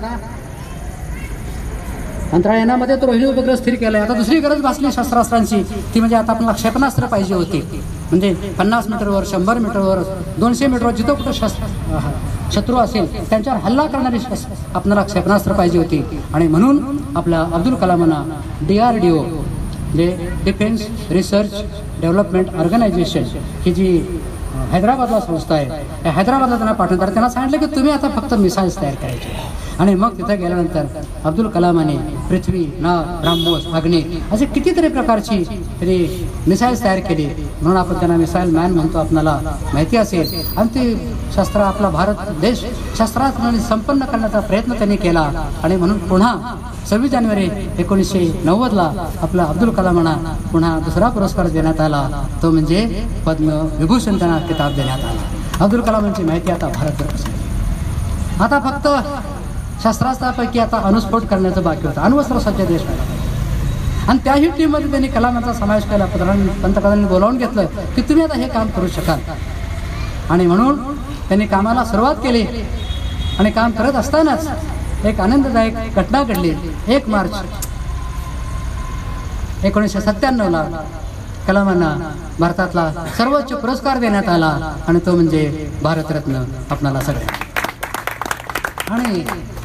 अंतराळयानामध्ये तो रोहिणी उपग्रह स्थिर केलाय. आता दुसरी गरज भासली शस्त्रास्त्रांची, ती म्हणजे आता आपल्याला क्षेपणास्त्र पाहिजे होती. म्हणजे 50 मीटरवर, 100 मीटरवर, 200 मीटरवर जिथं कुठं शत्रू असेल त्यांच्यावर हल्ला करणारी आपल्याला क्षेपणास्त्र पाहिजे होती. आणि म्हणून आपल्या अब्दुल कलामांना DRDO म्हणजे डिफेन्स रिसर्च डेव्हलपमेंट ऑर्गनायझेशन ही जी हैदराबादला संस्था आहे, त्या हैदराबादला त्यांना पाठवतात. त्यांना सांगितलं की तुम्ही आता फक्त मिसाईल्स तयार करायचे. आणि मग तिथे गेल्यानंतर अब्दुल कलामाने पृथ्वी, नाग, ब्राह्मोस, अग्नी असे कितीतरी प्रकारची त्यांनी मिसाईल्स तयार केली. म्हणून आपण त्यांना मिसाईल मॅन म्हणतो, आपल्याला माहिती असेल. आणि ते शस्त्र आपला भारत देश शस्त्रास्त्रांनी संपन्न करण्याचा प्रयत्न त्यांनी केला. आणि म्हणून पुन्हा 26 जानेवारी 1990ला आपला अब्दुल कलामांना पुन्हा दुसरा पुरस्कार देण्यात आला, तो म्हणजे पद्मविभूषण त्यांना किताब देण्यात आला. अब्दुल कलामांची माहिती आता भारतभर असेल. आता फक्त शस्त्रास्त्रापैकी आता अणुस्फोट करण्याचं बाकी होतं. अण्वस्त्र सज्ज देश होता आणि त्याही टीममध्ये त्यांनी कलामांचा समावेश केला. पंतप्रधानांनी बोलावून घेतलं की तुम्ही आता हे काम करू शकाल. आणि म्हणून त्यांनी कामाला सुरुवात केली. आणि काम करत असतानाच एक आनंददायक घटना घडली. 1 मार्च 1997ला कलामांना भारतातला सर्वोच्च पुरस्कार देण्यात आला आणि तो म्हणजे भारतरत्न आपणाला सगळ्या. आणि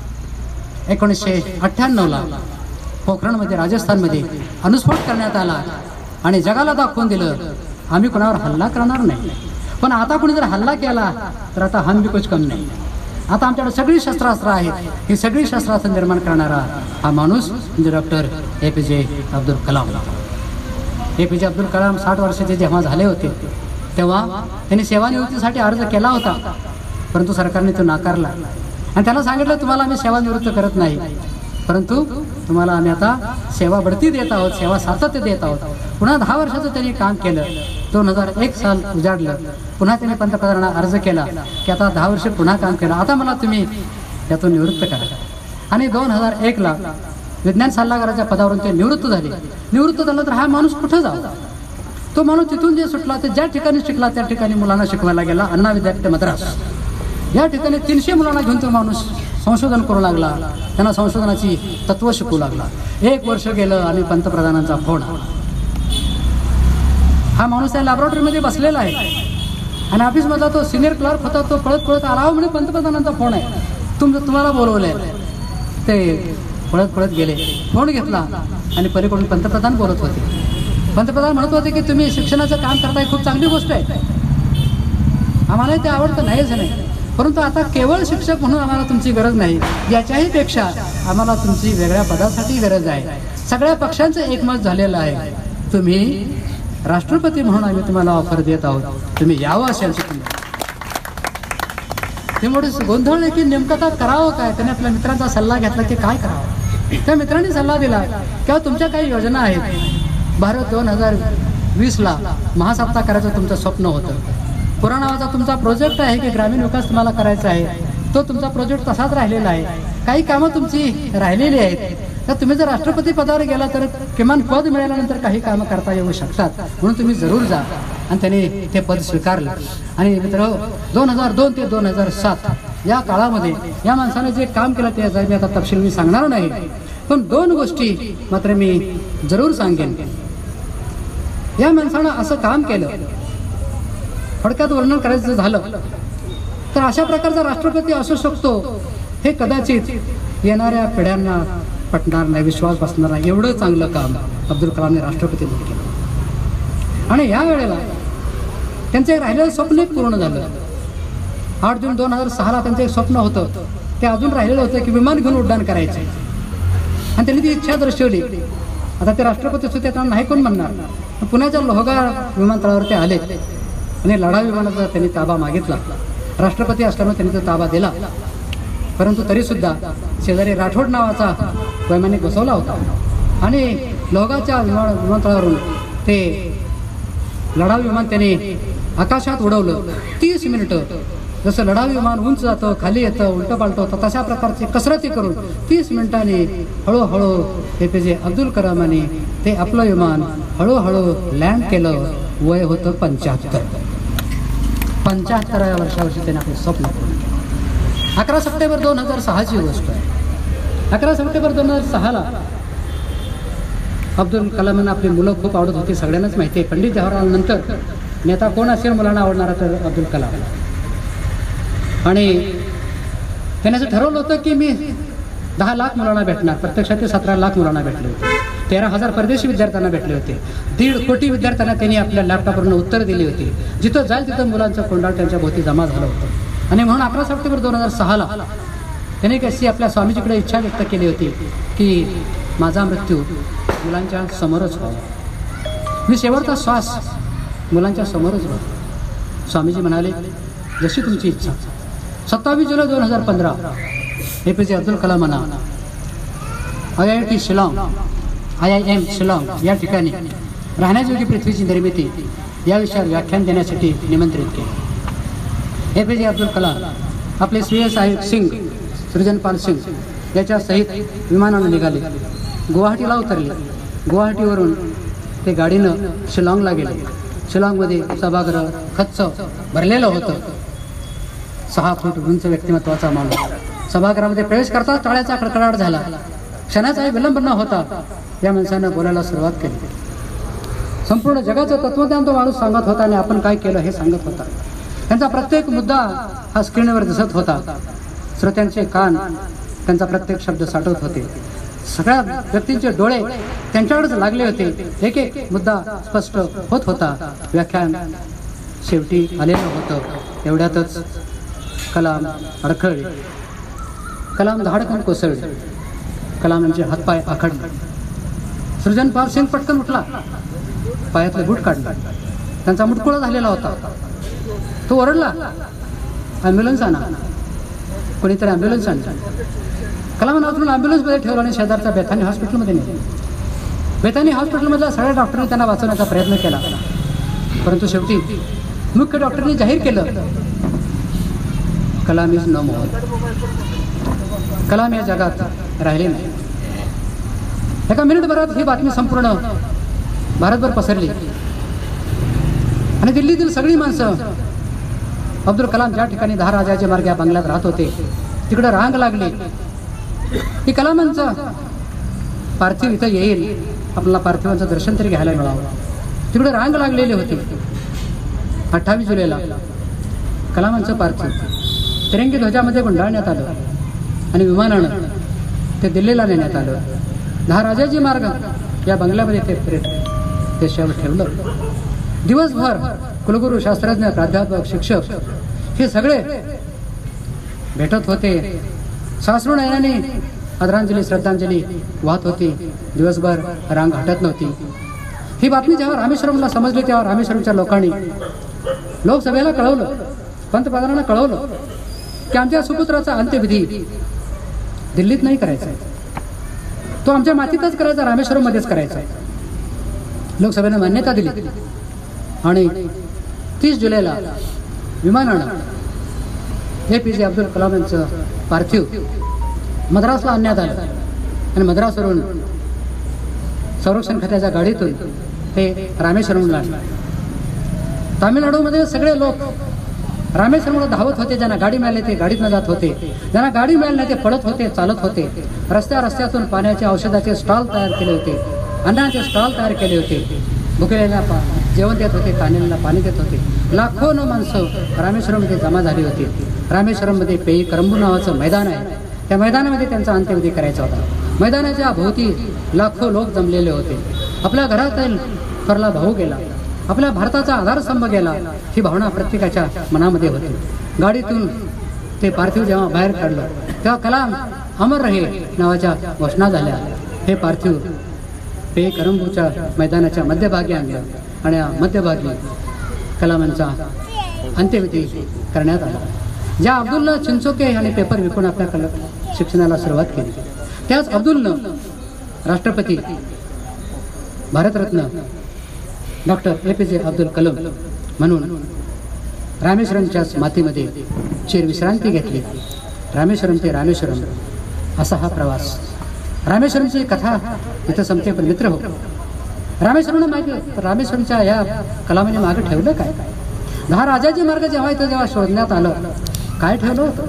1998ला पोखरणमध्ये राजस्थानमध्ये अणुस्फोट करण्यात आला आणि जगाला दाखवून दिलं आम्ही कोणावर हल्ला करणार नाही. पण आता कोणी जर हल्ला केला तर आता हम भी कुछ कम नाही. आता आमच्याकडे सगळी शस्त्रास्त्र आहेत. ही सगळी शस्त्रास्त्र निर्माण करणारा हा माणूस म्हणजे doctor APJ Abdul Kalam. APJ Abdul Kalam 60 वर्षाचे जेव्हा झाले होते तेव्हा त्यांनी सेवानिवृत्तीसाठी अर्ज केला होता, परंतु सरकारने तो नाकारला. आणि त्याला सांगितलं तुम्हाला आम्ही सेवानिवृत्त करत नाही, परंतु तुम्हाला आम्ही आता सेवा बढती देत आहोत, सेवा सातत्य देत आहोत. पुन्हा 10 वर्षाचं त्यांनी काम केलं. 2001 साल उजाडलं. पुन्हा त्यांनी पंतप्रधानांना अर्ज केला की आता 10 वर्ष पुन्हा काम केलं, आता मला तुम्ही त्यातून निवृत्त करा. आणि 2001ला विज्ञान सल्लागाराच्या पदावरून ते निवृत्त झाले. निवृत्त झालं तर हा माणूस कुठं जावा? तो माणूस तिथून जे सुटला ते ज्या ठिकाणी शिकला त्या ठिकाणी मुलांना शिकवायला गेला. अण्णा विद्यापीठ मद्रास या ठिकाणी 300 मुलांना घेऊन तो माणूस संशोधन करू लागला, त्यांना संशोधनाची तत्त्व शिकू लागला. 1 वर्ष गेलं आणि पंतप्रधानांचा फोन आला. हा माणूस त्या लॅबोरेटरीमध्ये बसलेला आहे आणि ऑफिसमधला तो सिनियर क्लर्क होता, तो पळत पळत आला. म्हणजे पंतप्रधानांचा फोन आहे, तुम्हाला बोलवलं आहे. ते पळत गेले, फोन घेतला आणि पलीकडून पंतप्रधान बोलत होते. पंतप्रधान म्हणत होते की तुम्ही शिक्षणाचं काम करताय, खूप चांगली गोष्ट आहे, आम्हालाही ते आवडतं, नाहीच नाही, परंतु आता केवळ शिक्षक म्हणून आम्हाला तुमची गरज नाही, याच्याही पेक्षा आम्हाला तुमची वेगळ्या पदासाठी गरज आहे. सगळ्या पक्षांचं एकमत झालेलं आहे, तुम्ही राष्ट्रपती म्हणून आम्ही तुम्हाला ऑफर देत आहोत, तुम्ही यावं असेल तुम्ही. ते मोठे गोंधळ आहे की नेमकं आता करावं काय. त्याने आपल्या मित्रांचा सल्ला घेतला की काय करावं. त्या मित्रांनी सल्ला दिला किंवा तुमच्या काही योजना आहेत. भारत 2020ला महासत्ता करायचं तुमचं स्वप्न होतं. पुरा नावाचा तुमचा प्रोजेक्ट आहे की ग्रामीण विकास तुम्हाला करायचा आहे, तो तुमचा प्रोजेक्ट तसाच राहिलेला आहे. काही कामं तुमची राहिलेली आहेत, तर तुम्ही जर राष्ट्रपती पदावर गेला तर किमान पद मिळाल्यानंतर काही कामं करता येऊ शकतात, म्हणून तुम्ही जरूर जा. आणि त्यांनी ते पद स्वीकारलं. आणि मित्र 2002 ते 2007 या काळामध्ये या माणसाने जे काम केलं त्याचा मी आता तपशील मी सांगणार नाही, पण 2 गोष्टी मात्र मी जरूर सांगेन. या माणसानं असं काम केलं, थोडक्यात वर्णन करायचं झालं तर अशा प्रकारचा राष्ट्रपती असू शकतो हे कदाचित येणाऱ्या पिढ्यांना पटणार नाही, विश्वास बसणार नाही. एवढं चांगलं काम अब्दुल कलामने राष्ट्रपतीमध्ये केलं. आणि या वेळेला त्यांचं एक राहिलेलं स्वप्न पूर्ण झालं. 8 जून 2006ला त्यांचं एक स्वप्न होतं, ते अजून राहिलेलं होतं की विमान घेऊन उड्डाण करायचे. आणि त्यांनी ती इच्छा दर्शवली. आता ते राष्ट्रपती होते, त्यांना नाही कोण म्हणणार. पुण्याच्या लोहगाव विमानतळावर ते आले आणि लढाऊ विमानाचा त्यांनी ताबा मागितला. राष्ट्रपती असल्यामुळे त्यांनी तो ताबा दिला, परंतु तरीसुद्धा शेजारी राठोड नावाचा वैमानिक बसवला होता आणि लोहगावच्या विमानतळावरून ते लढाऊ विमान त्याने आकाशात उडवलं. 30 मिनिटं जसं लढाऊ विमान उंच जातं, खाली येतं, उलटं पालटं होतं, तशा प्रकारची कसरती करून 30 मिनिटांनी हळूहळू APJ अब्दुल कलामांनी ते आपलं विमान हळूहळू लँड केलं. वय होतं 75व्या वर्षावर्षी त्याने आपलं स्वप्न पूर्ण केलं. 11 सप्टेंबर 2006ची गोष्ट आहे. 11 सप्टेंबर 2006ला अब्दुल कलामांना आपली मुलं खूप आवडत होती, सगळ्यांनाच माहिती आहे. पंडित जवाहरलाल नंतर नेता कोण असेल मुलांना आवडणारा तर अब्दुल कलाम. आणि त्याने असं ठरवलं होतं की मी 10 लाख मुलांना भेटणार. प्रत्यक्षात ते 17 लाख मुलांना भेटले होते. 13,000 परदेशी विद्यार्थ्यांना भेटले होते. 1.5 कोटी विद्यार्थ्यांना त्यांनी आपल्या लॅपटॉपवरून उत्तर दिली होती. जिथं जाईल तिथं मुलांचं कोंडाळ त्यांच्या भोवती जमा झालं होतं. आणि म्हणून 11 सप्टेंबर 2006ला त्याने कशी आपल्या स्वामीजीकडे इच्छा व्यक्त केली होती की माझा मृत्यू मुलांच्या समोरच व्हावा, मी शेवटचा श्वास मुलांच्या समोरच व्हावा. स्वामीजी म्हणाले जशी तुमची इच्छा. 27 जुलै 2015 APJ Abdul कलामांना IIT Shillong IIM Shillong या ठिकाणी राहण्याजोगी पृथ्वीची निर्मिती या विषयावर व्याख्यान देण्यासाठी निमंत्रित केले. APJ अब्दुल कलाम आपले CS सिंग सृजनपाल सिंग याच्या सहित विमानानं निघाले, गुवाहाटीला उतरले. गुवाहाटीवरून ते गाडीनं शिलाँगला गेले. शिलाँगमध्ये सभागृह खच्च भरलेलं होतं. 6 फूट उंच व्यक्तिमत्वाचा माणूस सभागृहामध्ये प्रवेश करताच टाळ्याचा कडकडाट झाला. क्षणाचाही विलंब न होता या माणसानं बोलायला सुरुवात केली. संपूर्ण जगाचं तत्वज्ञान तो माणूस सांगत होता आणि आपण काय केलं हे सांगत होता. त्यांचा प्रत्येक मुद्दा हा स्क्रीनवर दिसत होता. श्रोत्यांचे कान त्यांचा प्रत्येक शब्द साठवत होते. सगळ्या व्यक्तींचे डोळे त्यांच्याकडेच लागले होते. एक एक मुद्दा स्पष्ट होत होता. व्याख्यान शेवटी आलेलं होतं. एवढ्यातच कलाम अडखळले. कलाम धाडकन कोसळले. कलामांचे हातपाय आखडले. सृजनपाल सिंग पटकन उठला, पायातले बूट काढले. त्यांचा मुटकुळा झालेला होता. तो ओरडला, ॲम्ब्युलन्स आणा. कोणीतरी ॲम्ब्युलन्स आणली. कलामांना उचलून ॲम्ब्युलन्समध्ये ठेवलं आणि शेजारच्या बेथानी हॉस्पिटलमध्ये नेले. बेथानी हॉस्पिटलमधल्या सगळ्या डॉक्टरांनी त्यांना वाचवण्याचा प्रयत्न केला, परंतु शेवटी मुख्य डॉक्टरनी जाहीर केलं Kalam is no more. Kalam या जगात राहिले नाही. एका मिनिटभरात ही बातमी संपूर्ण भारतभर पसरली आणि दिल्लीतील सगळी माणसं अब्दुल कलाम ज्या ठिकाणी 10 राजाचे मार्ग या बंगल्यात राहत होते तिकडं रांग लागली की कलामांचा पार्थिव इथं येईल, आपल्याला पार्थिवांचं दर्शन तरी घ्यायला मिळावं. तिकडे रांग लागलेली होती. 28 जुलैला कलामांचं पार्थिव तिरंगी ध्वजामध्ये गुंडाळण्यात आलं आणि विमानानं ते दिल्लीला नेण्यात आलं. 10 राजाजी मार्ग या बंगल्यामध्ये ते शव ठेवलं. दिवसभर कुलगुरू, शास्त्रज्ञ, प्राध्यापक, शिक्षक हे सगळे भेटत होते. सासरू नयनाने आदरांजली, श्रद्धांजली वाहत होती. दिवसभर रांग हटत नव्हती. ही बातमी जेव्हा रामेश्वरमला समजली तेव्हा रामेश्वरमच्या लोकांनी लोकसभेला कळवलं, पंतप्रधानांना कळवलं की आमच्या सुपुत्राचा अंत्यविधी दिल्लीत नाही करायचा, तो आमच्या मातीतच करायचा, रामेश्वरममध्येच करायचा. लोकसभेने मान्यता दिली आणि 30 जुलैला विमानानं APJ अब्दुल कलाम यांचं पार्थिव मद्रासला आणण्यात आलं आणि मद्रासवरून संरक्षण खात्याच्या गाडीतून ते रामेश्वरमला आणलं. तामिळनाडूमध्ये सगळे लोक रामेश्वरमला धावत होते. ज्यांना गाडी मिळाली ते गाडीतनं जात होते, ज्यांना गाडी मिळाली नाही ते पळत होते, चालत होते. रस्त्यातून पाण्याचे, औषधाचे स्टॉल तयार केले होते, अन्नाचे स्टॉल तयार केले होते. भुकेलेला जेवण देत होते, तानेला पाणी देत होते. लाखोनं माणसं रामेश्वरममध्ये जमा झाली होती. रामेश्वरममध्ये पेई करंबू नावाचं मैदान आहे. त्या मैदानामध्ये त्यांचा अंत्यविधी करायचा होता. मैदानाच्या भोवती लाखो लोक जमलेले होते. आपल्या घरातील थोरला भाऊ गेला, आपल्या भारताचा आधारस्तंभ गेला, ही भावना प्रत्येकाच्या मनामध्ये होती. गाडीतून ते पार्थिव जेव्हा बाहेर काढलं तेव्हा कलाम अमर रहे नावाच्या घोषणा झाल्या. हे पार्थिव पे करंबूच्या मैदानाच्या मध्यभागी आणलं आणि या मध्यभागी कलामांचा अंत्यविधी करण्यात आला. ज्या अब्दुलनं चिंचोके आणि पेपर विकून आपल्या शिक्षणाला सुरुवात केली, त्याच अब्दुलनं राष्ट्रपती, भारतरत्न डॉक्टर APJ अब्दुल कलाम म्हणून रामेश्वरमच्याच मातीमध्ये चिरविश्रांती घेतली. रामेश्वरम ते रामेश्वरम असा हा प्रवास. रामेश्वरमची कथा इथं संपते. पण मित्र हो, रामेश्वरमच्या या कलामाने मागे ठेवलं काय? 10 राजाजी मार्ग जेव्हा शोधण्यात आलं, काय ठेवलं होतं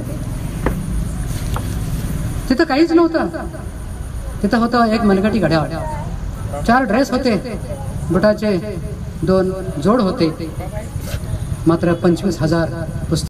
तिथं? काहीच नव्हतं. तिथं होतं एक मनगटी घड्याळ, 4 ड्रेस होते, बुटाचे 2 जोड होते, मात्र 25,000 पुस्तक